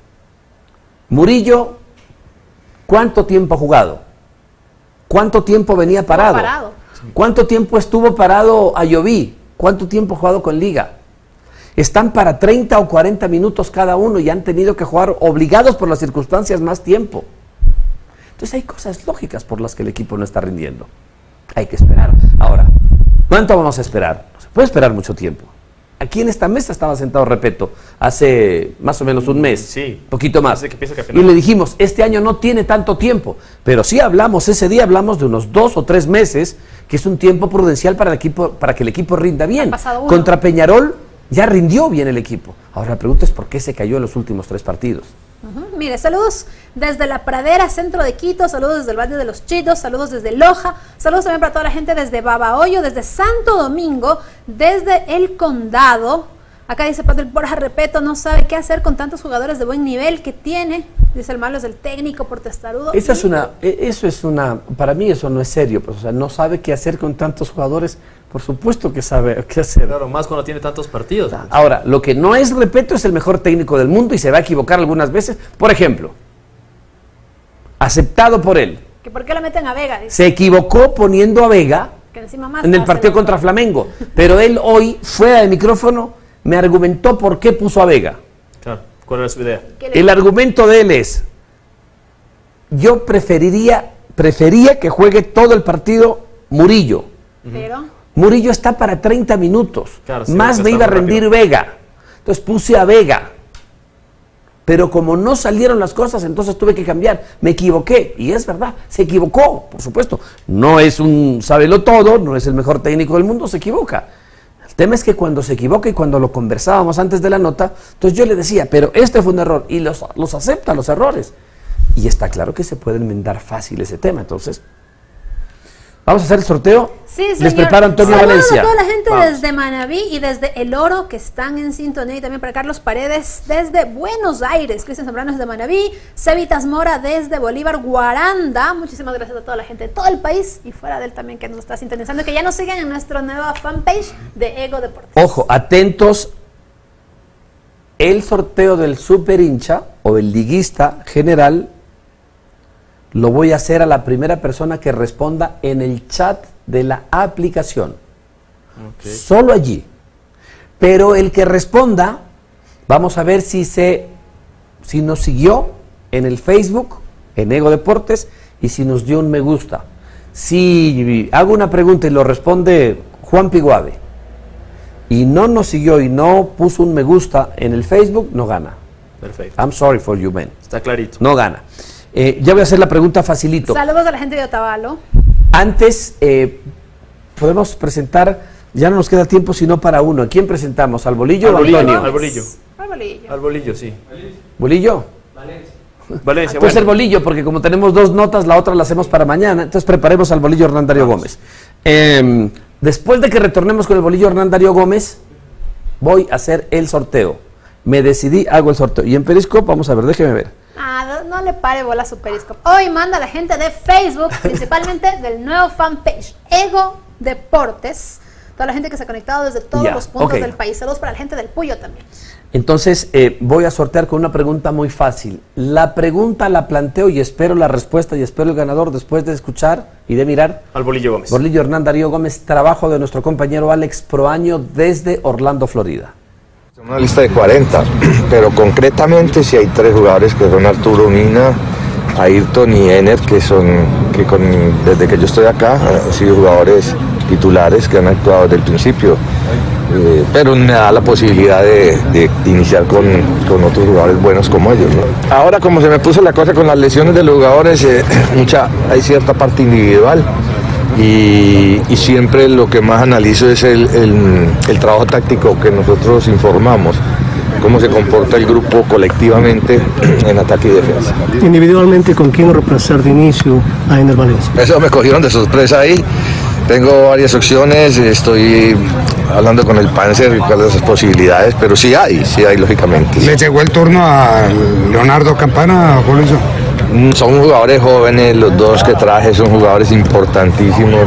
Murillo, ¿cuánto tiempo ha jugado? ¿Cuánto tiempo venía parado? parado. ¿Cuánto tiempo estuvo parado Ayoví? ¿Cuánto tiempo ha jugado con Liga? Están para treinta o cuarenta minutos cada uno y han tenido que jugar obligados por las circunstancias más tiempo. Entonces hay cosas lógicas por las que el equipo no está rindiendo. Hay que esperar. Ahora, ¿cuánto vamos a esperar? No se puede esperar mucho tiempo. Aquí en esta mesa estaba sentado Repeto hace más o menos un mes, sí, poquito más, que que y le dijimos, este año no tiene tanto tiempo, pero sí hablamos, ese día hablamos de unos dos o tres meses, que es un tiempo prudencial para el equipo, para que el equipo rinda bien. Contra Peñarol ya rindió bien el equipo. Ahora la pregunta es por qué se cayó en los últimos tres partidos. Uh-huh. Mire, saludos desde La Pradera, centro de Quito, saludos desde el Valle de los Chitos, saludos desde Loja, saludos también para toda la gente desde Babahoyo, desde Santo Domingo, desde El Condado. Acá dice Patrick Borja, Repeto, no sabe qué hacer con tantos jugadores de buen nivel que tiene. Dice el malo es del técnico por testarudo. Esa es una, eso es una, para mí eso no es serio, pues, o sea, no sabe qué hacer con tantos jugadores. Por supuesto que sabe qué hacer. Claro, más cuando tiene tantos partidos. Pues. Ahora, lo que no es Repeto es el mejor técnico del mundo y se va a equivocar algunas veces. Por ejemplo, aceptado por él. ¿Que ¿Por qué lo meten a Vega? Dice. Se equivocó poniendo a Vega que encima más en el partido contra Flamengo. Pero él hoy, fuera de micrófono, me argumentó por qué puso a Vega. Claro, ¿cuál era su idea? El argumento de él es, yo preferiría prefería que juegue todo el partido Murillo. Pero Murillo está para treinta minutos. Claro, sí, Más me iba a rendir rápido. Vega. Entonces puse a Vega. Pero como no salieron las cosas, entonces tuve que cambiar. Me equivoqué. Y es verdad, se equivocó, por supuesto. No es un sábelo todo, no es el mejor técnico del mundo, se equivoca. El tema es que cuando se equivoca y cuando lo conversábamos antes de la nota, entonces yo le decía, pero este fue un error. Y los, los acepta, los errores. Y está claro que se puede enmendar fácil ese tema. Entonces, vamos a hacer el sorteo. Sí, señor. Les prepara Antonio Saludos Valencia. a toda la gente Vamos. desde Manabí y desde El Oro que están en sintonía, y también para Carlos Paredes desde Buenos Aires, Cristian Zambrano desde Manabí, Cevitas Mora desde Bolívar, Guaranda. Muchísimas gracias a toda la gente de todo el país y fuera de él también que nos está sintonizando, que ya nos siguen en nuestra nueva fanpage de Ego Deportes. Ojo, atentos. El sorteo del super hincha o el liguista general lo voy a hacer a la primera persona que responda en el chat de la aplicación. Okay. Solo allí. Pero el que responda, vamos a ver si se, si nos siguió en el Facebook, en Ego Deportes, y si nos dio un me gusta. Si hago una pregunta y lo responde Juan Piguave, y no nos siguió y no puso un me gusta en el Facebook, no gana. Perfecto. I'm sorry for you, man. Está clarito. No gana. Eh, ya voy a hacer la pregunta facilito. Saludos a la gente de Otavalo. Antes, eh, podemos presentar, ya no nos queda tiempo sino para uno. ¿A quién presentamos? ¿Al Bolillo al o Bolillo, Antonio? Al Bolillo. Al Bolillo. Al Bolillo, sí. ¿Bolillo? Valencia. Valencia, Pues bueno. el Bolillo, porque como tenemos dos notas, la otra la hacemos para mañana. Entonces preparemos al Bolillo Hernán Darío Gómez. Eh, después de que retornemos con el Bolillo Hernán Darío Gómez, voy a hacer el sorteo. Me decidí, hago el sorteo. Y en Periscope, vamos a ver, déjeme ver. Ah, no, no le pare bola a su Periscope. Hoy manda a la gente de Facebook, principalmente del nuevo fanpage Ego Deportes. Toda la gente que se ha conectado desde todos Ya, los puntos okay. del país. Saludos para la gente del Puyo también. Entonces, eh, voy a sortear con una pregunta muy fácil. La pregunta la planteo y espero la respuesta y espero el ganador después de escuchar y de mirar. Al Bolillo Gómez. Bolillo Hernán Darío Gómez, trabajo de nuestro compañero Alex Proaño desde Orlando, Florida. Una lista de cuarenta, pero concretamente si hay tres jugadores que son Arturo Mina, Ayrton y Ener, que son, que con, desde que yo estoy acá, han sido jugadores titulares que han actuado desde el principio. Eh, pero me da la posibilidad de, de iniciar con, con otros jugadores buenos como ellos, ¿no? Ahora, como se me puso la cosa con las lesiones de los jugadores, eh, mucha, hay cierta parte individual y, y siempre lo que más analizo es el, el, el trabajo táctico que nosotros informamos, cómo se comporta el grupo colectivamente en ataque y defensa. Individualmente, ¿con quién reemplazar de inicio a Ener Valencia? Eso me cogieron de sorpresa ahí. Tengo varias opciones, estoy hablando con el Panzer cuáles son las posibilidades, pero sí hay, sí hay lógicamente. ¿Le llegó el turno a Leonardo Campana, Bolillo? Son jugadores jóvenes, los dos que traje son jugadores importantísimos.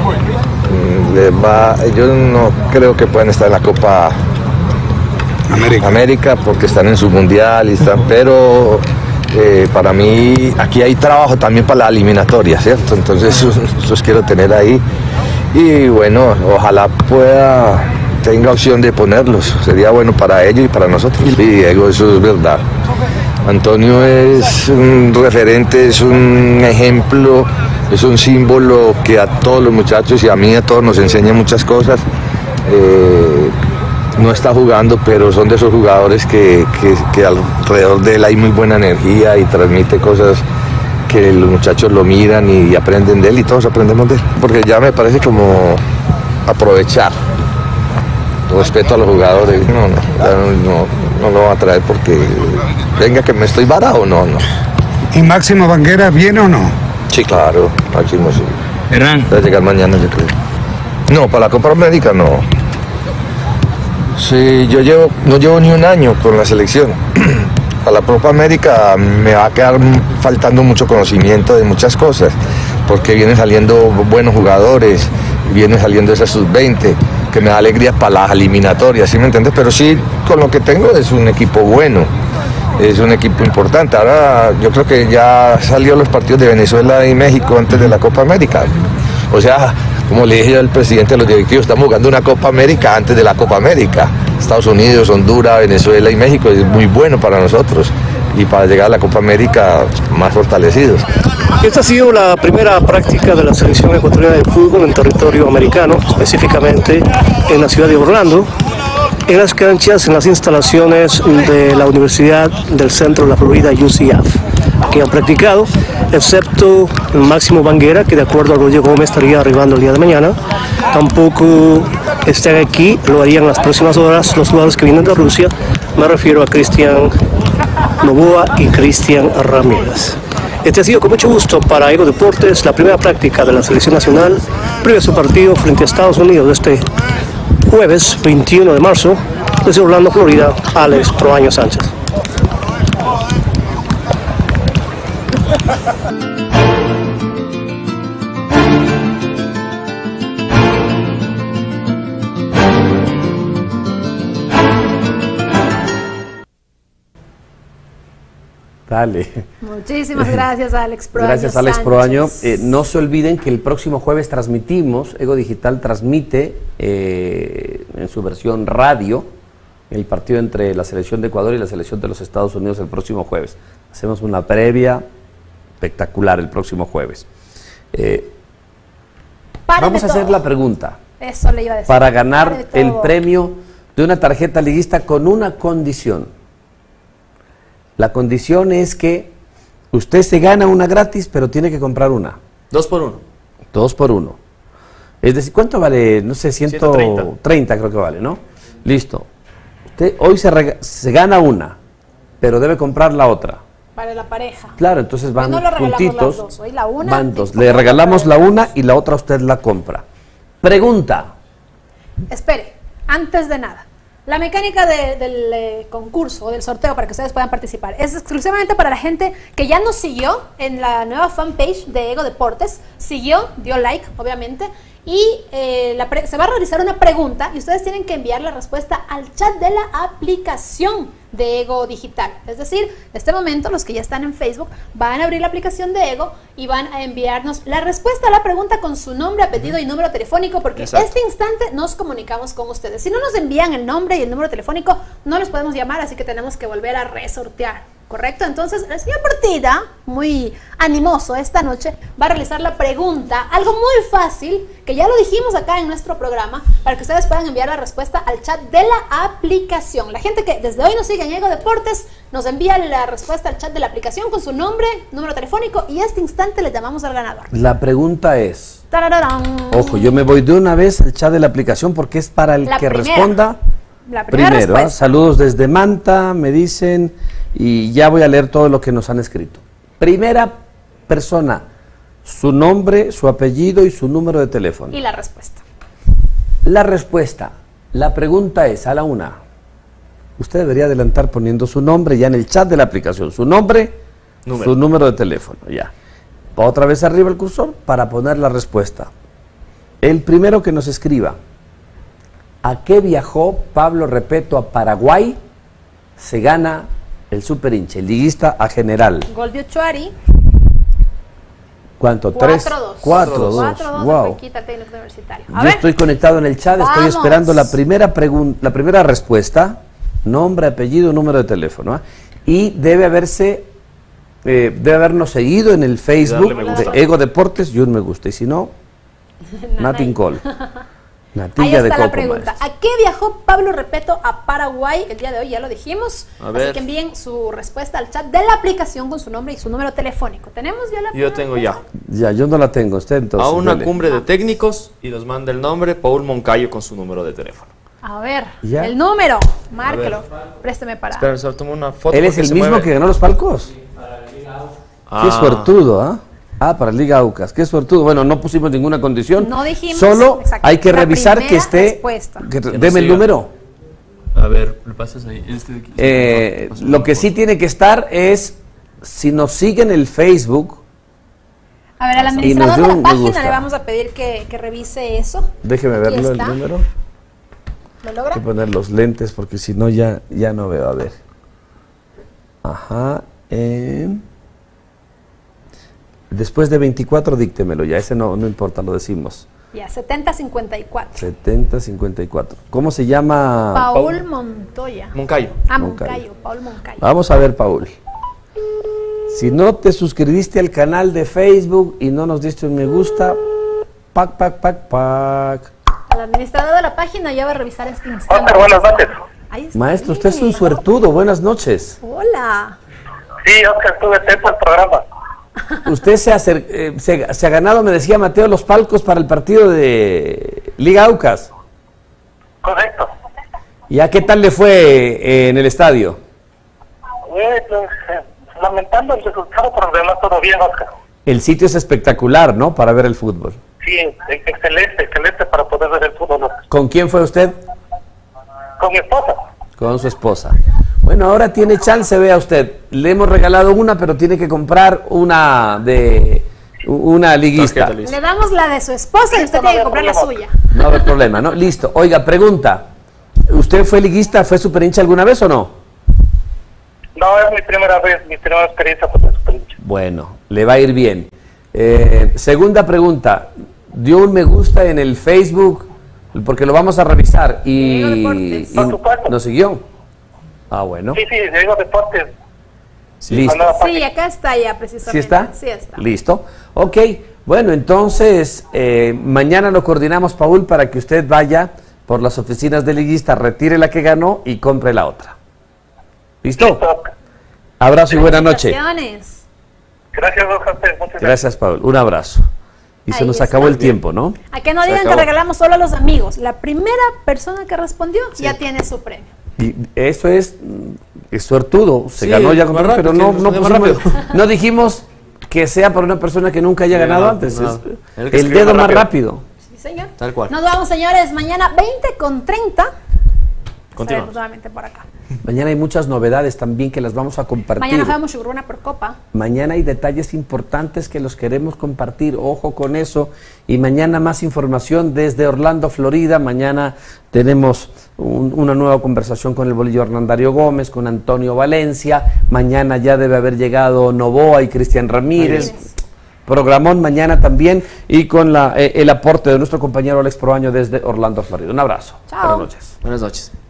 Les va, yo no creo que puedan estar en la Copa América, América porque están en su mundial y están, pero eh, para mí aquí hay trabajo también para la eliminatoria, ¿cierto? Entonces los quiero tener ahí y bueno, ojalá pueda, tenga opción de ponerlos, sería bueno para ellos y para nosotros. Y Diego, eso es verdad. Antonio es un referente, es un ejemplo, es un símbolo que a todos los muchachos y a mí a todos nos enseña muchas cosas. Eh, no está jugando, pero son de esos jugadores que, que, que alrededor de él hay muy buena energía y transmite cosas que los muchachos lo miran y aprenden de él y todos aprendemos de él. Porque ya me parece como aprovechar. Respeto a los jugadores, no, no, ya no, no, no lo va a traer porque venga que me estoy varado, no, no. ¿Y Máximo Banguera viene o no? Sí, claro, Máximo sí. Hernán. Va a llegar mañana, yo creo. No, para la Copa América no. Sí, yo llevo, no llevo ni un año con la selección. Para la Copa América me va a quedar faltando mucho conocimiento de muchas cosas, porque vienen saliendo buenos jugadores, vienen saliendo esas sub veinte, que me da alegría para las eliminatorias, ¿sí me entiendes? Pero sí, con lo que tengo es un equipo bueno, es un equipo importante. Ahora yo creo que ya salió los partidos de Venezuela y México antes de la Copa América. O sea, como le dije al presidente de los directivos, estamos jugando una Copa América antes de la Copa América. Estados Unidos, Honduras, Venezuela y México es muy bueno para nosotros y para llegar a la Copa América más fortalecidos. Esta ha sido la primera práctica de la selección ecuatoriana de fútbol en territorio americano, específicamente en la ciudad de Orlando, en las canchas, en las instalaciones de la Universidad del Centro de la Florida, U C F, que han practicado, excepto el Máximo Banguera, que de acuerdo a Roger Gómez estaría arribando el día de mañana. Tampoco están aquí, lo harían en las próximas horas los jugadores que vienen de Rusia. Me refiero a Cristian Novoa y Cristian Ramírez. Este ha sido con mucho gusto para Ego Deportes la primera práctica de la selección nacional previo a su partido frente a Estados Unidos este jueves veintiuno de marzo desde Orlando, Florida. Alex Proaño Sánchez. Dale. Muchísimas gracias, Alex Proaño. Gracias, Alex Sánchez. Proaño. Eh, no se olviden que el próximo jueves transmitimos, Ego Digital transmite eh, en su versión radio el partido entre la selección de Ecuador y la selección de los Estados Unidos el próximo jueves. Hacemos una previa espectacular el próximo jueves. Eh, vamos a todo. hacer la pregunta. Eso le iba a decir. Para ganar Pare el todo. premio de una tarjeta liguista con una condición. La condición es que usted se gana una gratis, pero tiene que comprar una. Dos por uno. Dos por uno. Es decir, ¿cuánto vale? No sé, ciento treinta creo que vale, ¿no? Listo. Usted hoy se, rega- se gana una, pero debe comprar la otra. Para la pareja. Claro, entonces van Hoy no lo regalamos juntitos. las dos. Hoy la una. Van dos. y Le regalamos otra. la una y la otra usted la compra. Pregunta. Espere, antes de nada. La mecánica de- del eh, concurso o del sorteo para que ustedes puedan participar es exclusivamente para la gente que ya nos siguió en la nueva fanpage de Ego Deportes, siguió, dio like, obviamente, y eh, la pre- se va a realizar una pregunta y ustedes tienen que enviar la respuesta al chat de la aplicación de Ego Digital. Es decir, en este momento los que ya están en Facebook van a abrir la aplicación de Ego y van a enviarnos la respuesta a la pregunta con su nombre, apellido y número telefónico, porque Exacto. este instante nos comunicamos con ustedes. Si no nos envían el nombre y el número telefónico, no los podemos llamar, así que tenemos que volver a resortear. ¿Correcto? Entonces, el señor Portilla, muy animoso esta noche, va a realizar la pregunta, algo muy fácil, que ya lo dijimos acá en nuestro programa, para que ustedes puedan enviar la respuesta al chat de la aplicación. La gente que desde hoy nos sigue en Ego Deportes, nos envía la respuesta al chat de la aplicación con su nombre, número telefónico, y este instante le llamamos al ganador. La pregunta es, Tarararán. ojo, yo me voy de una vez al chat de la aplicación porque es para el La que primera. responda La primera primero. ¿ah? respuesta. Saludos desde Manta, me dicen, y ya voy a leer todo lo que nos han escrito. Primera persona, su nombre, su apellido y su número de teléfono. Y la respuesta. La respuesta, la pregunta es a la una. Usted debería adelantar poniendo su nombre ya en el chat de la aplicación, su nombre, Número. su número de teléfono, ya. Otra vez arriba el cursor para poner la respuesta. El primero que nos escriba, ¿a qué viajó Pablo Repeto a Paraguay? Se gana el super hincha, el liguista a general. Gol de Ochoari. ¿Cuánto? ¿Tres? cuatro dos. Cuatro dos. cuatro dos de Wow. Franquita, técnico universitario. A Yo ver, estoy conectado en el chat, estoy Vamos. esperando la primera pregun- la primera respuesta, nombre, apellido, número de teléfono. ¿ah? Y debe haberse, eh, debe habernos seguido en el Facebook me de gusta. Ego Deportes y un me gusta. Y si no, nothing call. ahí Natilla de está la coco, pregunta. maestro. ¿A qué viajó Pablo Repeto a Paraguay el día de hoy? Ya lo dijimos. A Así ver. que envíen su respuesta al chat de la aplicación con su nombre y su número telefónico. ¿Tenemos ya la Yo tengo ya. Ya, yo no la tengo, usted entonces. A una dele. cumbre de técnicos y nos manda el nombre Paul Moncayo con su número de teléfono. A ver, ¿Ya? el número. Márquelo. Présteme para. Espera, solo tomo una foto. ¿Él es porque el se mismo mueve. que ganó los palcos? Ah. Qué suertudo, ¿ah? Ah, para Liga Aucas, qué suertudo. Bueno, no pusimos ninguna condición. No dijimos, Solo exacto, hay que la revisar que primera esté. respuesta. Que, Que no deme el siga. número. A ver, le pasas ahí. Este de aquí. Eh, lo que sí tiene que estar es, si nos siguen el Facebook, A ver, al Y nos administrador dio de la un me página gusta. le vamos a pedir que, que revise eso. déjeme Aquí verlo el está. número. ¿Lo Hay logra? que poner los lentes porque si no ya, ya no veo. A ver. Ajá. eh. Después de veinticuatro, díctemelo ya. Ese no, no importa, lo decimos. Ya, setenta cincuenta y cuatro. setenta cincuenta y cuatro. ¿Cómo se llama? Paul Paul. Montoya. Moncayo. Ah, Moncayo. Moncayo, Paul Moncayo. Vamos a ver, Paul. Si no te suscribiste al canal de Facebook y no nos diste un me gusta, pac, pac, pac, pac. El administrador de la página ya va a revisar este instante. Oscar, buenas noches. Ahí está. Maestro, usted es un suertudo. Buenas noches. Hola. Sí, Oscar, tuve tiempo el programa. Usted se, acer- eh, se, se ha ganado, me decía Mateo, los palcos para el partido de Liga Aucas. Correcto. ¿Ya qué tal le fue eh, en el estadio? Eh, pues, eh, lamentando el resultado, pero además todo bien, Oscar. El sitio es espectacular, ¿no? Para ver el fútbol. Sí, eh, excelente, excelente para poder ver el fútbol, Oscar. ¿Con quién fue usted? Con mi esposa. Con su esposa. Bueno, ahora tiene chance, vea usted. Le hemos regalado una, pero tiene que comprar una de una liguista. Le damos la de su esposa y usted tiene que comprar la suya. No va a haber problema, ¿no? Listo. Oiga, pregunta. ¿Usted fue liguista, fue super hincha alguna vez o no? No, es mi primera vez, mi primera experiencia con el Super Hincha. Bueno, le va a ir bien. Eh, segunda pregunta. ¿Dio un me gusta en el Facebook? Porque lo vamos a revisar. Y, y ¿nos siguió? Ah, bueno. Sí, sí, Diego Deportes. Listo. Sí, acá está ya precisamente. ¿Sí está? Sí está. Listo. Ok. Bueno, entonces, eh, mañana lo coordinamos, Paul, para que usted vaya por las oficinas de liguista, retire la que ganó y compre la otra. ¿Listo? Abrazo y buena noche. Felicitaciones. Gracias, Oscar. Muchas gracias. Gracias, Paul. Un abrazo. Y se Ahí nos está. acabó el tiempo, ¿no? A que no Se digan que acabó. regalamos solo a los amigos. La primera persona que respondió ya tiene su premio. Y eso es, mm, es suertudo, se Sí, ganó ya, más con- rápido, pero no, sí, no, más pusimos- rápido. no dijimos que sea para una persona que nunca haya Sí, ganado no, antes. no. Es El que el escriba dedo más más rápido. rápido. Sí, señor. Tal cual. Nos vamos, señores. Mañana veinte con treinta. Continuamos. Estaremos nuevamente por acá. Mañana hay muchas novedades también que las vamos a compartir. Mañana jugamos Urbana por Copa. Mañana hay detalles importantes que los queremos compartir, ojo con eso. Y mañana más información desde Orlando, Florida. Mañana tenemos un- una nueva conversación con el bolillo Hernandario Gómez, con Antonio Valencia. Mañana ya debe haber llegado Novoa y Cristian Ramírez. Programón mañana también y con la, eh, el aporte de nuestro compañero Alex Proaño desde Orlando, Florida. Un abrazo. Chao. Buenas noches. Buenas noches.